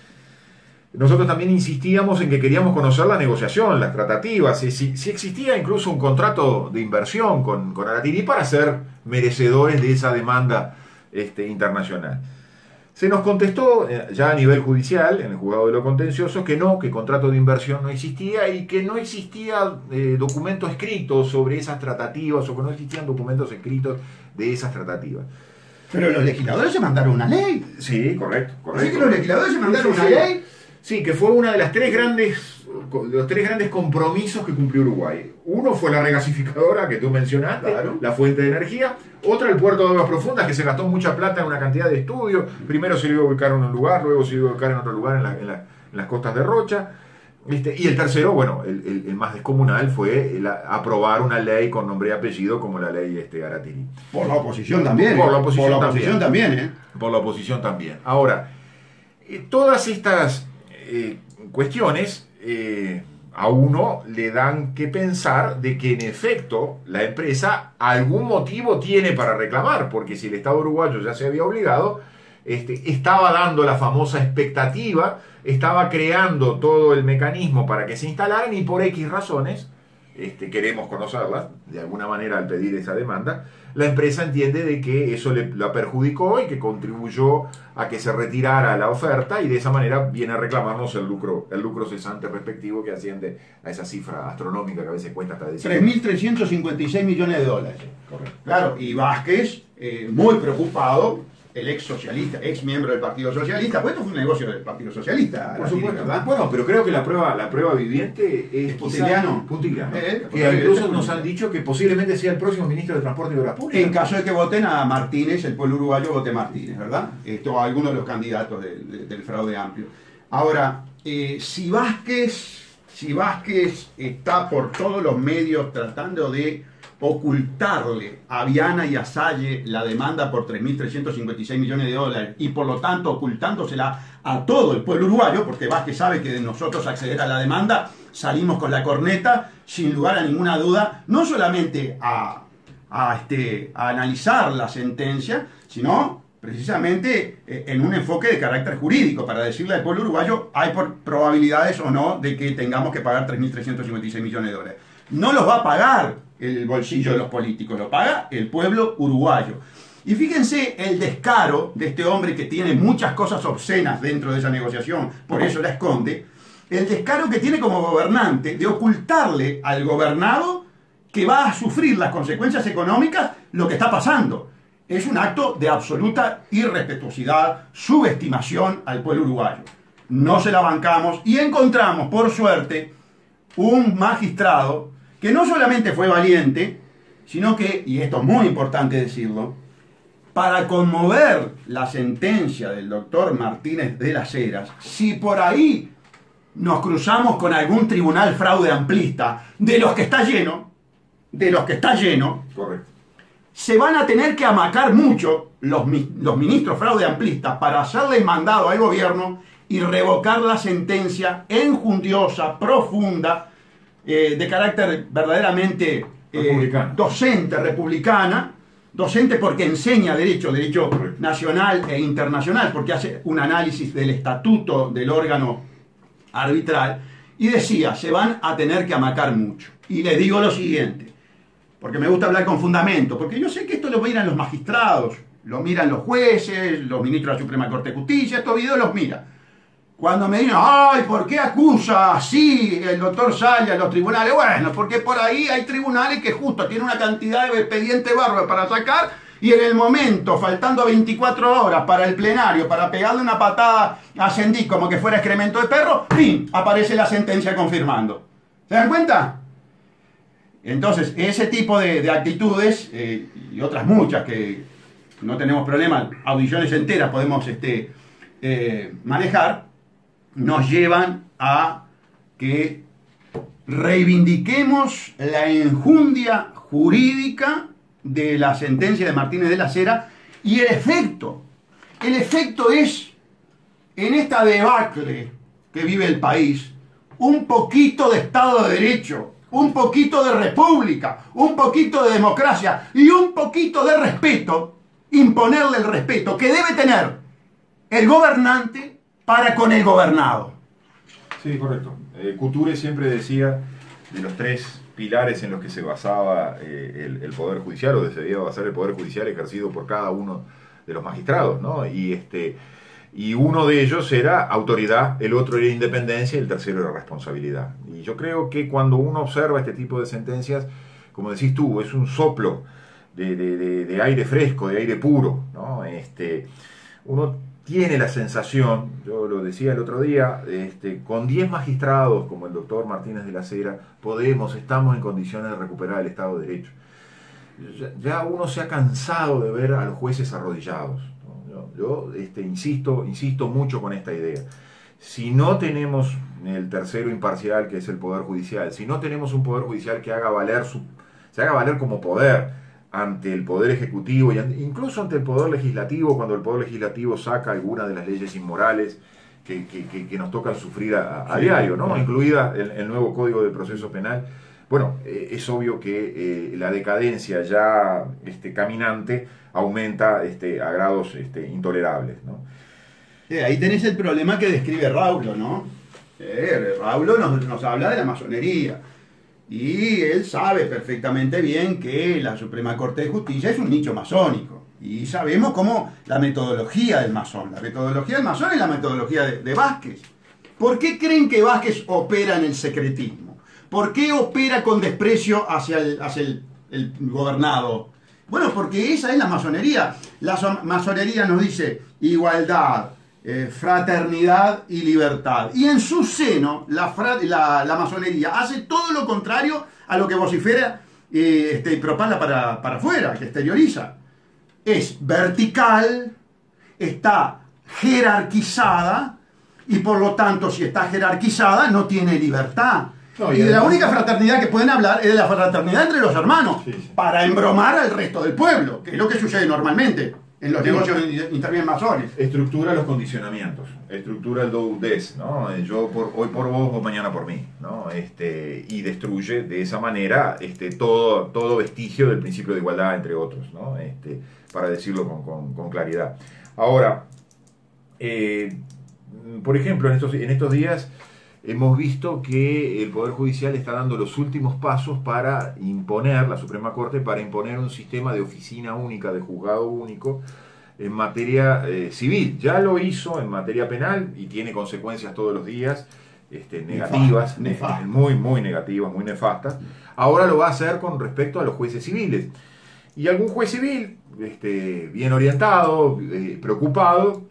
Nosotros también insistíamos en que queríamos conocer la negociación, las tratativas, si, si, si existía incluso un contrato de inversión con, con Aratirí para ser merecedores de esa demanda este, internacional. Se nos contestó ya a nivel judicial, en el juzgado de lo contencioso, que no, que contrato de inversión no existía y que no existía eh, documento escrito sobre esas tratativas, o que no existían documentos escritos de esas tratativas. Pero los legisladores se mandaron una ley. Sí, correcto, correcto. ¿Sí que los legisladores se mandaron Sí, una sí. ley? Sí, que fue una de las tres grandes, los tres grandes compromisos que cumplió Uruguay. Uno fue la regasificadora que tú mencionaste, Claro. la fuente de energía. Otra, el puerto de aguas profundas, que se gastó mucha plata en una cantidad de estudios. Primero se iba a ubicar en un lugar, luego se iba a ubicar en otro lugar en, la, en, la, en las costas de Rocha. Este, y el tercero, bueno, el, el, el más descomunal fue el, aprobar una ley con nombre y apellido como la ley este, Aratirí. Por la oposición también. Por ¿eh? la oposición Por la oposición también. también, ¿eh? Por la oposición también. Ahora, eh, todas estas eh, cuestiones eh, a uno le dan que pensar de que en efecto la empresa algún motivo tiene para reclamar, porque si el Estado uruguayo ya se había obligado, este, estaba dando la famosa expectativa, estaba creando todo el mecanismo para que se instalaran, y por X razones, este, queremos conocerlas, de alguna manera al pedir esa demanda, la empresa entiende de que eso le, la perjudicó y que contribuyó a que se retirara la oferta, y de esa manera viene a reclamarnos el lucro, el lucro cesante respectivo, que asciende a esa cifra astronómica que a veces cuesta hasta decir. tres mil trescientos cincuenta y seis millones de dólares. Correcto. Claro, y Vázquez, eh, muy preocupado, el ex socialista, ex miembro del Partido Socialista, pues esto fue un negocio del Partido Socialista. Por Aratirí, supuesto. ¿verdad? Bueno, pero creo que la prueba, la prueba viviente es ¿Es Puntigliano? Puntigliano. Eh, que incluso nos han dicho que posiblemente sea el próximo ministro de Transporte y Obras Públicas. En caso de que voten a Martínez, el pueblo uruguayo vote Martínez, ¿verdad? Esto a algunos de los candidatos de, de, del fraude amplio. Ahora, eh, si Vázquez, si Vázquez está por todos los medios tratando de ocultarle a Viana y a Salle la demanda por tres mil trescientos cincuenta y seis millones de dólares, y por lo tanto ocultándosela a todo el pueblo uruguayo, porque Vázquez sabe que de nosotros acceder a la demanda salimos con la corneta, sin lugar a ninguna duda, no solamente a, a, este, a analizar la sentencia, sino precisamente eh, en un enfoque de carácter jurídico, para decirle al pueblo uruguayo, hay por probabilidades o no de que tengamos que pagar tres mil trescientos cincuenta y seis millones de dólares. No los va a pagar el bolsillo de los políticos, lo paga el pueblo uruguayo. Y fíjense el descaro de este hombre, que tiene muchas cosas obscenas dentro de esa negociación, por eso la esconde, el descaro que tiene como gobernante de ocultarle al gobernado que va a sufrir las consecuencias económicas lo que está pasando. Es un acto de absoluta irrespetuosidad, subestimación al pueblo uruguayo. No se la bancamos, y encontramos, por suerte, un magistrado que no solamente fue valiente, sino que, y esto es muy importante decirlo, para conmover la sentencia del doctor Martínez de las Heras, si por ahí nos cruzamos con algún tribunal fraude amplista, de los que está lleno, de los que está lleno, Correcto. se van a tener que amacar mucho los, los ministros fraude amplistas para hacerle mandado al gobierno y revocar la sentencia enjundiosa, profunda, eh, de carácter verdaderamente eh, Republicano. docente, republicana, docente porque enseña derecho, derecho nacional e internacional, porque hace un análisis del estatuto del órgano arbitral, y decía, se van a tener que amacar mucho. Y les digo lo siguiente, porque me gusta hablar con fundamento, porque yo sé que esto lo miran los magistrados, lo miran los jueces, los ministros de la Suprema Corte de Justicia, estos videos los mira. Cuando me dicen, ay, ¿por qué acusa así el doctor Saya en los tribunales? Bueno, porque por ahí hay tribunales que justo tienen una cantidad de expedientes bárbaros para sacar y en el momento, faltando veinticuatro horas para el plenario, para pegarle una patada a Sendí como que fuera excremento de perro, ¡pim!, aparece la sentencia confirmando. ¿Se dan cuenta? Entonces, ese tipo de, de actitudes eh, y otras muchas que no tenemos problema, audiciones enteras podemos este, eh, manejar, nos llevan a que reivindiquemos la enjundia jurídica de la sentencia de Martínez de la Cera y el efecto. El efecto es, en esta debacle que vive el país, un poquito de Estado de Derecho, un poquito de república, un poquito de democracia y un poquito de respeto, imponerle el respeto que debe tener el gobernante para con el gobernado. Sí, correcto. Eh, Couture siempre decía de los tres pilares en los que se basaba eh, el, el Poder Judicial, o se debía basar el Poder Judicial ejercido por cada uno de los magistrados, ¿no? Y, este, y uno de ellos era autoridad, el otro era independencia y el tercero era responsabilidad. Y yo creo que cuando uno observa este tipo de sentencias, como decís tú, es un soplo de, de, de, de aire fresco, de aire puro, ¿no? Este, uno tiene la sensación, yo lo decía el otro día, este, con diez magistrados como el doctor Martínez de la Cera, podemos, estamos en condiciones de recuperar el Estado de Derecho. Ya, ya uno se ha cansado de ver a los jueces arrodillados, ¿no? Yo, yo este, insisto, insisto mucho con esta idea. Si no tenemos el tercero imparcial, que es el Poder Judicial, si no tenemos un Poder Judicial que haga valer su, se haga valer como poder ante el Poder Ejecutivo, y ante, incluso ante el Poder Legislativo, cuando el Poder Legislativo saca alguna de las leyes inmorales que, que, que, que nos tocan sufrir a, a diario, ¿no? Incluida el, el nuevo Código de Proceso Penal. Bueno, eh, es obvio que eh, la decadencia ya este, caminante aumenta este, a grados este, intolerables, ¿no? Eh, ahí tenés el problema que describe Raulo, ¿no? Eh, Raulo nos, nos habla de la masonería. Y él sabe perfectamente bien que la Suprema Corte de Justicia es un nicho masónico. Y sabemos cómo la metodología del masón, la metodología del masón es la metodología de, de Vázquez. ¿Por qué creen que Vázquez opera en el secretismo? ¿Por qué opera con desprecio hacia el, hacia el, el gobernado? Bueno, porque esa es la masonería. La masonería nos dice igualdad, Eh, fraternidad y libertad. Y en su seno, la, fra la, la masonería hace todo lo contrario a lo que vocifera eh, este, y propala para, para afuera, que exterioriza. Es vertical, está jerarquizada, y por lo tanto, si está jerarquizada, no tiene libertad. No, y, y de la única fraternidad que pueden hablar es de la fraternidad entre los hermanos, sí, sí. Para embromar al resto del pueblo, que es lo que sucede normalmente. En los negocios intervienen masones. Estructura los condicionamientos, estructura el do des, ¿no? Yo por, hoy por vos, vos mañana por mí, ¿no? Este, y destruye de esa manera este, todo, todo vestigio del principio de igualdad, entre otros, ¿no? Este, para decirlo con, con, con claridad. Ahora, eh, por ejemplo, en estos, en estos días hemos visto que el Poder Judicial está dando los últimos pasos para imponer, la Suprema Corte, para imponer un sistema de oficina única, de juzgado único, en materia eh, civil. Ya lo hizo en materia penal y tiene consecuencias todos los días, este, negativas, nefastas, muy, muy negativas, muy nefastas. Ahora lo va a hacer con respecto a los jueces civiles. Y algún juez civil, este, bien orientado, eh, preocupado,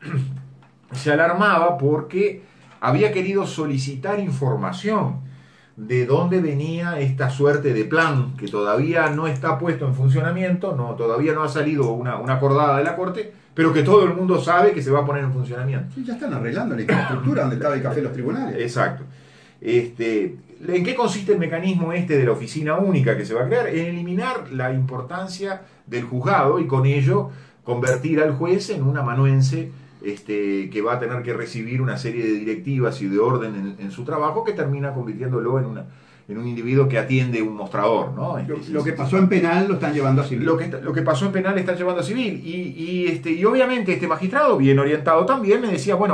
se alarmaba porque había querido solicitar información de dónde venía esta suerte de plan que todavía no está puesto en funcionamiento, no, todavía no ha salido una, una acordada de la Corte, pero que todo el mundo sabe que se va a poner en funcionamiento. Sí, ya están arreglando la infraestructura donde estaba el café de los tribunales. Exacto. Este, ¿en qué consiste el mecanismo este de la oficina única que se va a crear? En eliminar la importancia del juzgado y con ello convertir al juez en un amanuense Este, que va a tener que recibir una serie de directivas y de orden en, en su trabajo que termina convirtiéndolo en, una, en un individuo que atiende un mostrador, ¿no? Lo, lo que pasó en penal lo están llevando a civil. Lo que, lo que pasó en penal está llevando a civil. Y, y, este, y obviamente este magistrado, bien orientado también, me decía, bueno,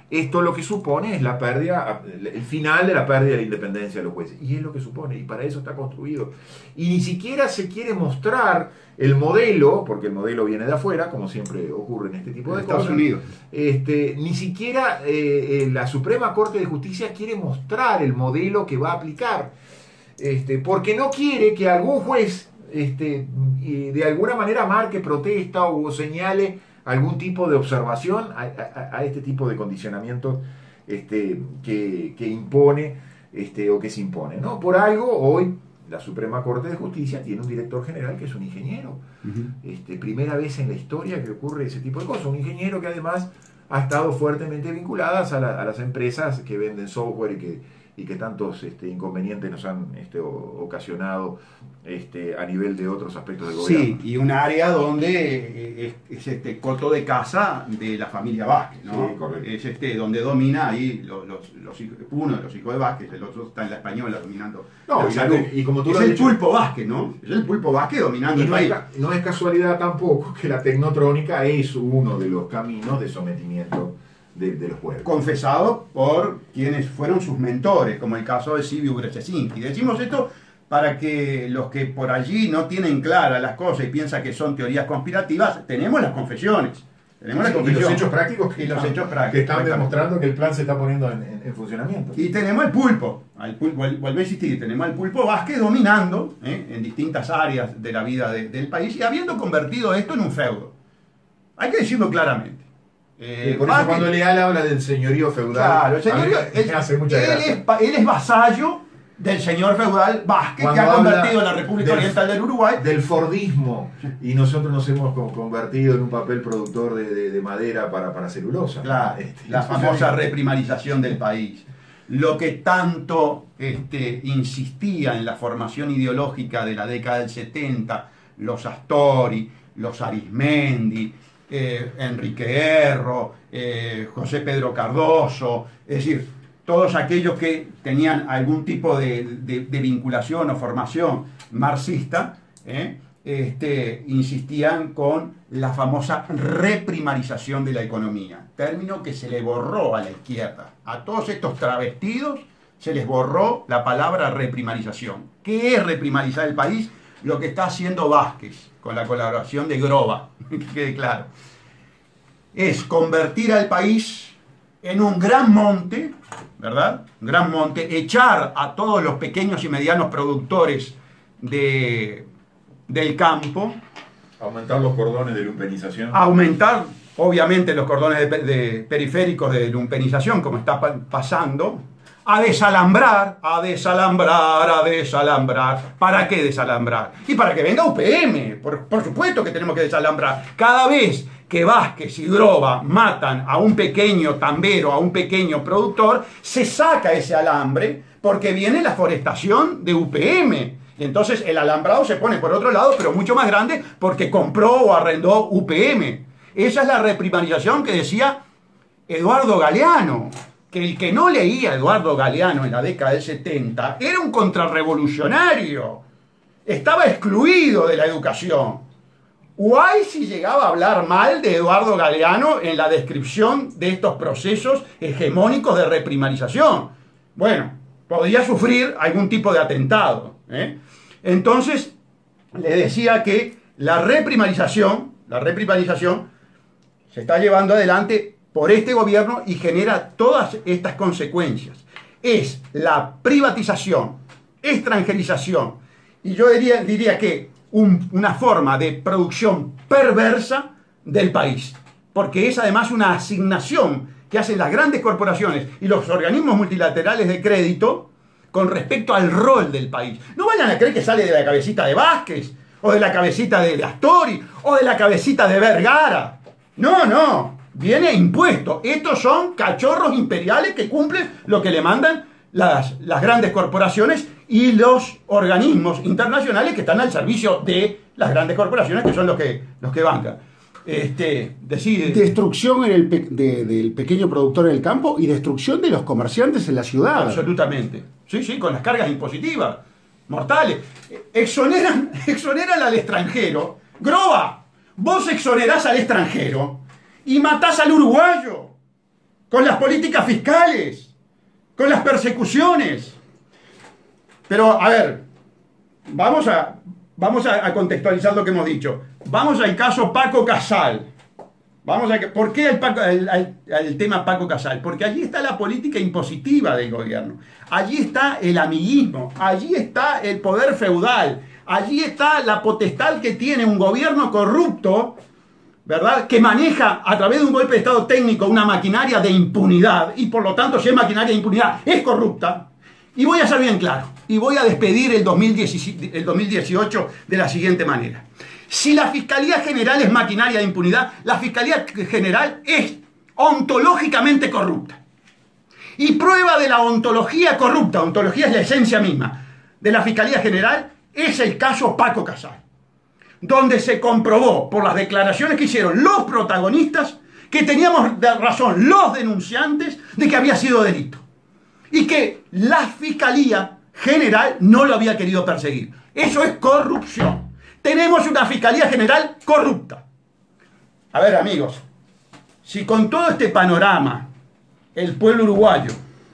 esto lo que supone es la pérdida, el final de la pérdida de la independencia de los jueces. Y es lo que supone, y para eso está construido. Y ni siquiera se quiere mostrar el modelo, porque el modelo viene de afuera, como siempre ocurre en este tipo de Estados cosas. Unidos. Este, ni siquiera eh, eh, la Suprema Corte de Justicia quiere mostrar el modelo que va a aplicar. Este, porque no quiere que algún juez este, de alguna manera marque protesta o señale algún tipo de observación a, a, a este tipo de condicionamientos este, que, que impone este, o que se impone, ¿no? Por algo, hoy la Suprema Corte de Justicia tiene un director general que es un ingeniero. Uh-huh. este, primera vez en la historia que ocurre ese tipo de cosas. Un ingeniero que además ha estado fuertemente vinculadas a, la, a las empresas que venden software y que y que tantos este, inconvenientes nos han este, ocasionado este, a nivel de otros aspectos del gobierno. Sí, y un área donde es, es este coto de casa de la familia Vázquez, ¿no? Sí, correcto. Es este donde domina ahí los, los, los hijos, uno de los hijos de Vázquez, el otro está en la española dominando no, la y, salud. Y como tú es lo has el dicho, pulpo Vázquez, ¿no? Es el pulpo Vázquez dominando y el no país. Es, no es casualidad tampoco que la tecnotrónica es uno de los caminos de sometimiento De, de los pueblos. Confesado por quienes fueron sus mentores, como el caso de Silvio Brzezinski. Decimos esto para que los que por allí no tienen claras las cosas y piensan que son teorías conspirativas, tenemos las confesiones. Tenemos las Sí, confesiones. y los hechos prácticos que, y los están, hechos prácticos, que están demostrando que el plan se está poniendo en, en, en funcionamiento. Y tenemos el pulpo, al pulpo, vuelvo a insistir, tenemos al pulpo Vázquez dominando ¿eh? en distintas áreas de la vida de, del país y habiendo convertido esto en un feudo. Hay que decirlo claramente. Eh, por eso cuando Leal habla del señorío feudal, claro, el señorío, me él, hace mucha él, gracia. es, él es vasallo del señor feudal Vázquez, Cuando que ha habla convertido la República del, Oriental del Uruguay del Fordismo, y nosotros nos hemos convertido en un papel productor de, de, de madera para, para celulosa. Claro, este, la famosa reprimarización del país. Lo que tanto este, insistía en la formación ideológica de la década del setenta, los Astori, los Arismendi, Eh, Enrique Erro, eh, José Pedro Cardoso, es decir, todos aquellos que tenían algún tipo de, de, de vinculación o formación marxista, eh, este, insistían con la famosa reprimarización de la economía, término que se le borró a la izquierda. A todos estos travestidos se les borró la palabra reprimarización. ¿Qué es reprimarizar el país? Lo que está haciendo Vázquez, con la colaboración de Groba, que quede claro, es convertir al país en un gran monte, ¿verdad? Un gran monte, echar a todos los pequeños y medianos productores de, del campo. Aumentar los cordones de lumpenización. Aumentar, obviamente, los cordones de, de periféricos de lumpenización, como está pa pasando. A desalambrar, a desalambrar, a desalambrar. ¿Para qué desalambrar? Y para que venga U P M. Por, por supuesto que tenemos que desalambrar. Cada vez que Vázquez y Groba matan a un pequeño tambero, a un pequeño productor, se saca ese alambre porque viene la forestación de U P M. Y entonces el alambrado se pone por otro lado, pero mucho más grande porque compró o arrendó U P M. Esa es la reprimarización que decía Eduardo Galeano. Que el que no leía a Eduardo Galeano en la década del setenta era un contrarrevolucionario. Estaba excluido de la educación. Guay si llegaba a hablar mal de Eduardo Galeano en la descripción de estos procesos hegemónicos de reprimarización. Bueno, podía sufrir algún tipo de atentado, ¿eh? Entonces, le decía que la reprimarización, la reprimarización se está llevando adelante por este gobierno y genera todas estas consecuencias. Es la privatización, extranjerización, y yo diría, diría que un, una forma de producción perversa del país, porque es además una asignación que hacen las grandes corporaciones y los organismos multilaterales de crédito con respecto al rol del país. No vayan a creer que sale de la cabecita de Vázquez, o de la cabecita de Astori, o de la cabecita de Vergara. No, no. Viene impuesto. Estos son cachorros imperiales que cumplen lo que le mandan las, las grandes corporaciones y los organismos internacionales que están al servicio de las grandes corporaciones, que son los que, los que bancan. Este, decide. Destrucción en el pe de, del pequeño productor en el campo y destrucción de los comerciantes en la ciudad. Absolutamente. Sí, sí, con las cargas impositivas mortales. Exoneran, exoneran al extranjero. Groba, vos exonerás al extranjero y matás al uruguayo. con las políticas fiscales, con las persecuciones. Pero, a ver, vamos a, vamos a, a contextualizar lo que hemos dicho. Vamos al caso Paco Casal. Vamos a, ¿por qué el, Paco, el, el, el tema Paco Casal? Porque allí está la política impositiva del gobierno. Allí está el amiguismo. Allí está el poder feudal. Allí está la potestad que tiene un gobierno corrupto, ¿verdad?, que maneja a través de un golpe de Estado técnico una maquinaria de impunidad, y por lo tanto, si es maquinaria de impunidad, es corrupta. Y voy a ser bien claro, y voy a despedir el dos mil dieciocho de la siguiente manera. Si la Fiscalía General es maquinaria de impunidad, la Fiscalía General es ontológicamente corrupta. Y prueba de la ontología corrupta, ontología es la esencia misma, de la Fiscalía General, es el caso Paco Casal, donde se comprobó por las declaraciones que hicieron los protagonistas que teníamos razón los denunciantes de que había sido delito y que la Fiscalía General no lo había querido perseguir. Eso es corrupción. Tenemos una Fiscalía General corrupta. A ver, amigos, si con todo este panorama el pueblo uruguayo,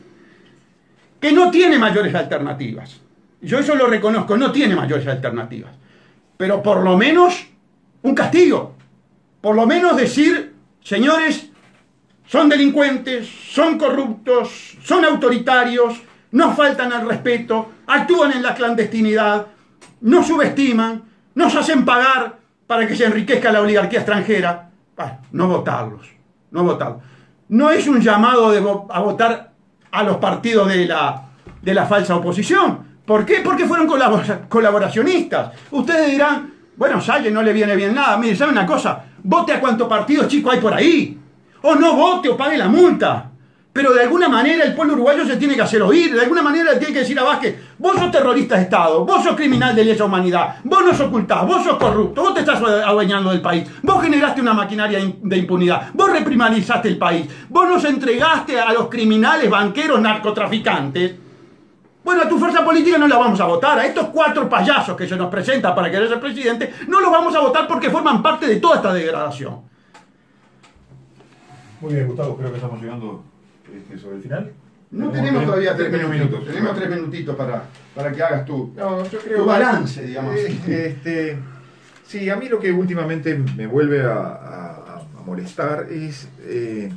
que no tiene mayores alternativas, yo eso lo reconozco, no tiene mayores alternativas, pero por lo menos un castigo, por lo menos decir, señores, son delincuentes, son corruptos, son autoritarios, no faltan al respeto, actúan en la clandestinidad, nos subestiman, nos hacen pagar para que se enriquezca la oligarquía extranjera. Bueno, no votarlos, no votarlos. No es un llamado de vo a votar a los partidos de la, de la falsa oposición. ¿Por qué? Porque fueron colabor colaboracionistas. Ustedes dirán, bueno, Salle no le viene bien nada. Mire, ¿sabe una cosa? Vote a cuántos partidos chicos hay por ahí. O no vote o pague la multa. Pero de alguna manera el pueblo uruguayo se tiene que hacer oír. De alguna manera le tiene que decir a Vázquez, vos sos terrorista de Estado, vos sos criminal de lesa humanidad, vos nos ocultás, vos sos corrupto, vos te estás adueñando del país, vos generaste una maquinaria de impunidad, vos reprimarizaste el país, vos nos entregaste a los criminales, banqueros, narcotraficantes. Bueno, a tu fuerza política no la vamos a votar. A estos cuatro payasos que se nos presentan para querer ser presidente, no los vamos a votar porque forman parte de toda esta degradación. Muy bien, Gustavo, creo que estamos llegando este, sobre el final. No tenemos todavía tres minutos. minutos. Tenemos tres minutitos para, para que hagas tu, no, yo creo tu balance, digamos. Eh, este, sí, a mí lo que últimamente me vuelve a, a, a molestar es eh,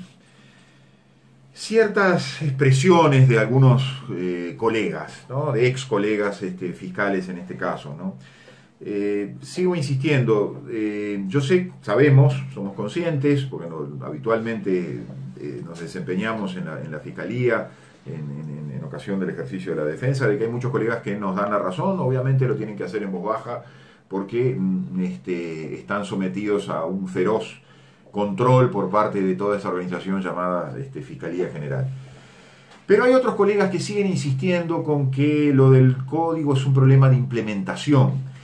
ciertas expresiones de algunos eh, colegas, ¿no? De ex colegas este, fiscales en este caso, ¿no? Eh, sigo insistiendo, eh, yo sé, sabemos, somos conscientes, porque no, habitualmente eh, nos desempeñamos en la, en la Fiscalía, en, en, en ocasión del ejercicio de la defensa, de que hay muchos colegas que nos dan la razón, obviamente lo tienen que hacer en voz baja, porque este, están sometidos a un feroz control por parte de toda esa organización llamada este, Fiscalía General. Pero hay otros colegas que siguen insistiendo con que lo del código es un problema de implementación.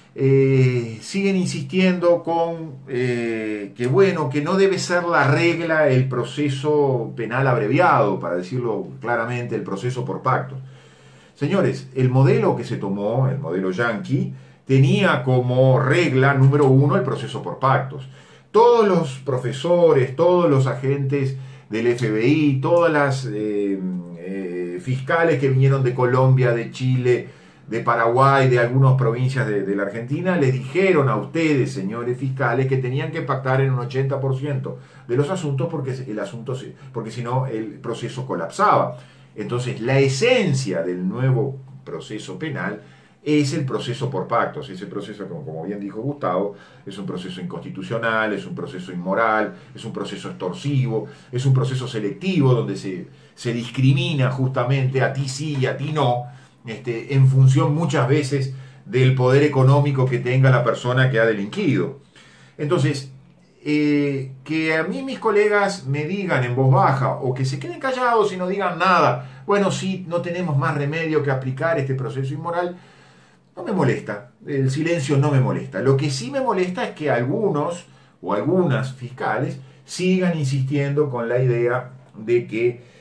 Eh, siguen insistiendo con eh, que bueno, que no debe ser la regla el proceso penal abreviado, para decirlo claramente, el proceso por pactos. Señores, el modelo que se tomó, el modelo yanqui, tenía como regla número uno el proceso por pactos. Todos los profesores, todos los agentes del F B I, todas las eh, eh, fiscales que vinieron de Colombia, de Chile, de Paraguay, de algunas provincias de, de la Argentina, les dijeron a ustedes, señores fiscales, que tenían que pactar en un ochenta por ciento de los asuntos porque el asunto, porque si no el proceso colapsaba. Entonces, la esencia del nuevo proceso penal es el proceso por pactos. Ese proceso, como, como bien dijo Gustavo, es un proceso inconstitucional, es un proceso inmoral, es un proceso extorsivo, es un proceso selectivo donde se, se discrimina justamente a ti sí y a ti no, Este, en función muchas veces del poder económico que tenga la persona que ha delinquido. Entonces, eh, que a mí mis colegas me digan en voz baja o que se queden callados y no digan nada, bueno, sí, no tenemos más remedio que aplicar este proceso inmoral, no me molesta, el silencio no me molesta. Lo que sí me molesta es que algunos o algunas fiscales sigan insistiendo con la idea de que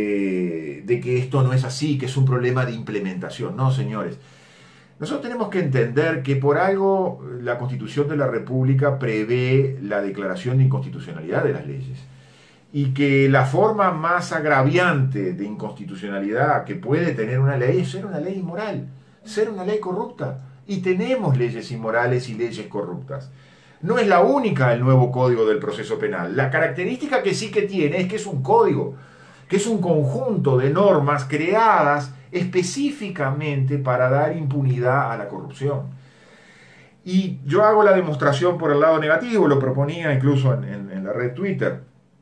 Eh, de que esto no es así, que es un problema de implementación. No, señores. Nosotros tenemos que entender que por algo la Constitución de la República prevé la declaración de inconstitucionalidad de las leyes. y que la forma más agraviante de inconstitucionalidad que puede tener una ley es ser una ley inmoral, ser una ley corrupta. Y tenemos leyes inmorales y leyes corruptas. No es la única el nuevo Código del Proceso Penal. La característica que sí que tiene es que es un código, que es un conjunto de normas creadas específicamente para dar impunidad a la corrupción. Y yo hago la demostración por el lado negativo, lo proponía incluso en, en, en la red Twitter,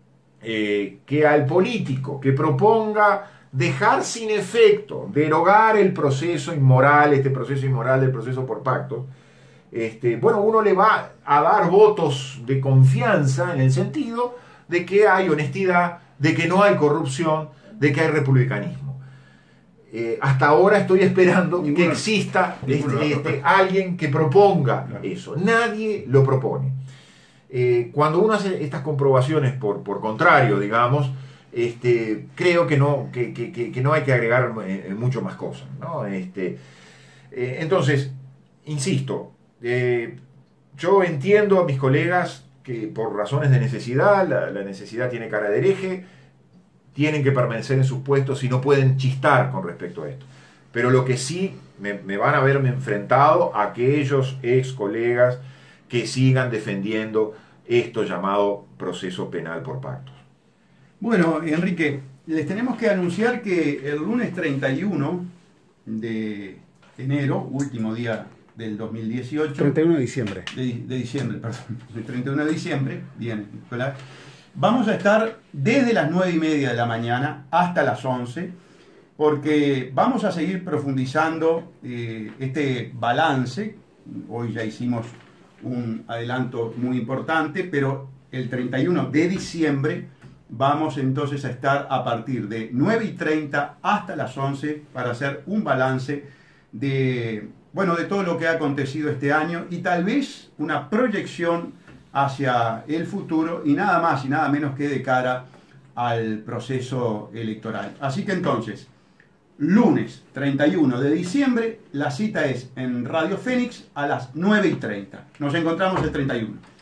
eh, que al político que proponga dejar sin efecto, derogar el proceso inmoral, este proceso inmoral del proceso por pacto, este, bueno, uno le va a dar votos de confianza en el sentido de que hay honestidad, de que no hay corrupción, de que hay republicanismo. Eh, hasta ahora estoy esperando ninguno, que exista este, este, alguien que proponga claro. eso. Nadie lo propone. Eh, cuando uno hace estas comprobaciones por, por contrario, digamos, Este, creo que no, que, que, que no hay que agregar eh, mucho más cosas, ¿no? Este, eh, entonces, insisto, eh, yo entiendo a mis colegas que por razones de necesidad, la, la necesidad tiene cara de hereje, tienen que permanecer en sus puestos y no pueden chistar con respecto a esto. Pero lo que sí me, me van a verme enfrentado a aquellos ex colegas que sigan defendiendo esto llamado proceso penal por pactos. Bueno, Enrique, les tenemos que anunciar que el lunes treinta y uno de enero, último día del dos mil dieciocho... treinta y uno de diciembre. De, de diciembre, perdón. El treinta y uno de diciembre, bien, Nicolás. Vamos a estar desde las nueve y media de la mañana hasta las once, porque vamos a seguir profundizando eh, este balance. Hoy ya hicimos un adelanto muy importante, pero el treinta y uno de diciembre... vamos entonces a estar a partir de nueve y treinta hasta las once para hacer un balance de, bueno, de todo lo que ha acontecido este año y tal vez una proyección hacia el futuro y nada más y nada menos que de cara al proceso electoral. Así que entonces, lunes treinta y uno de diciembre, la cita es en Radio Fénix a las nueve y treinta. Nos encontramos el treinta y uno.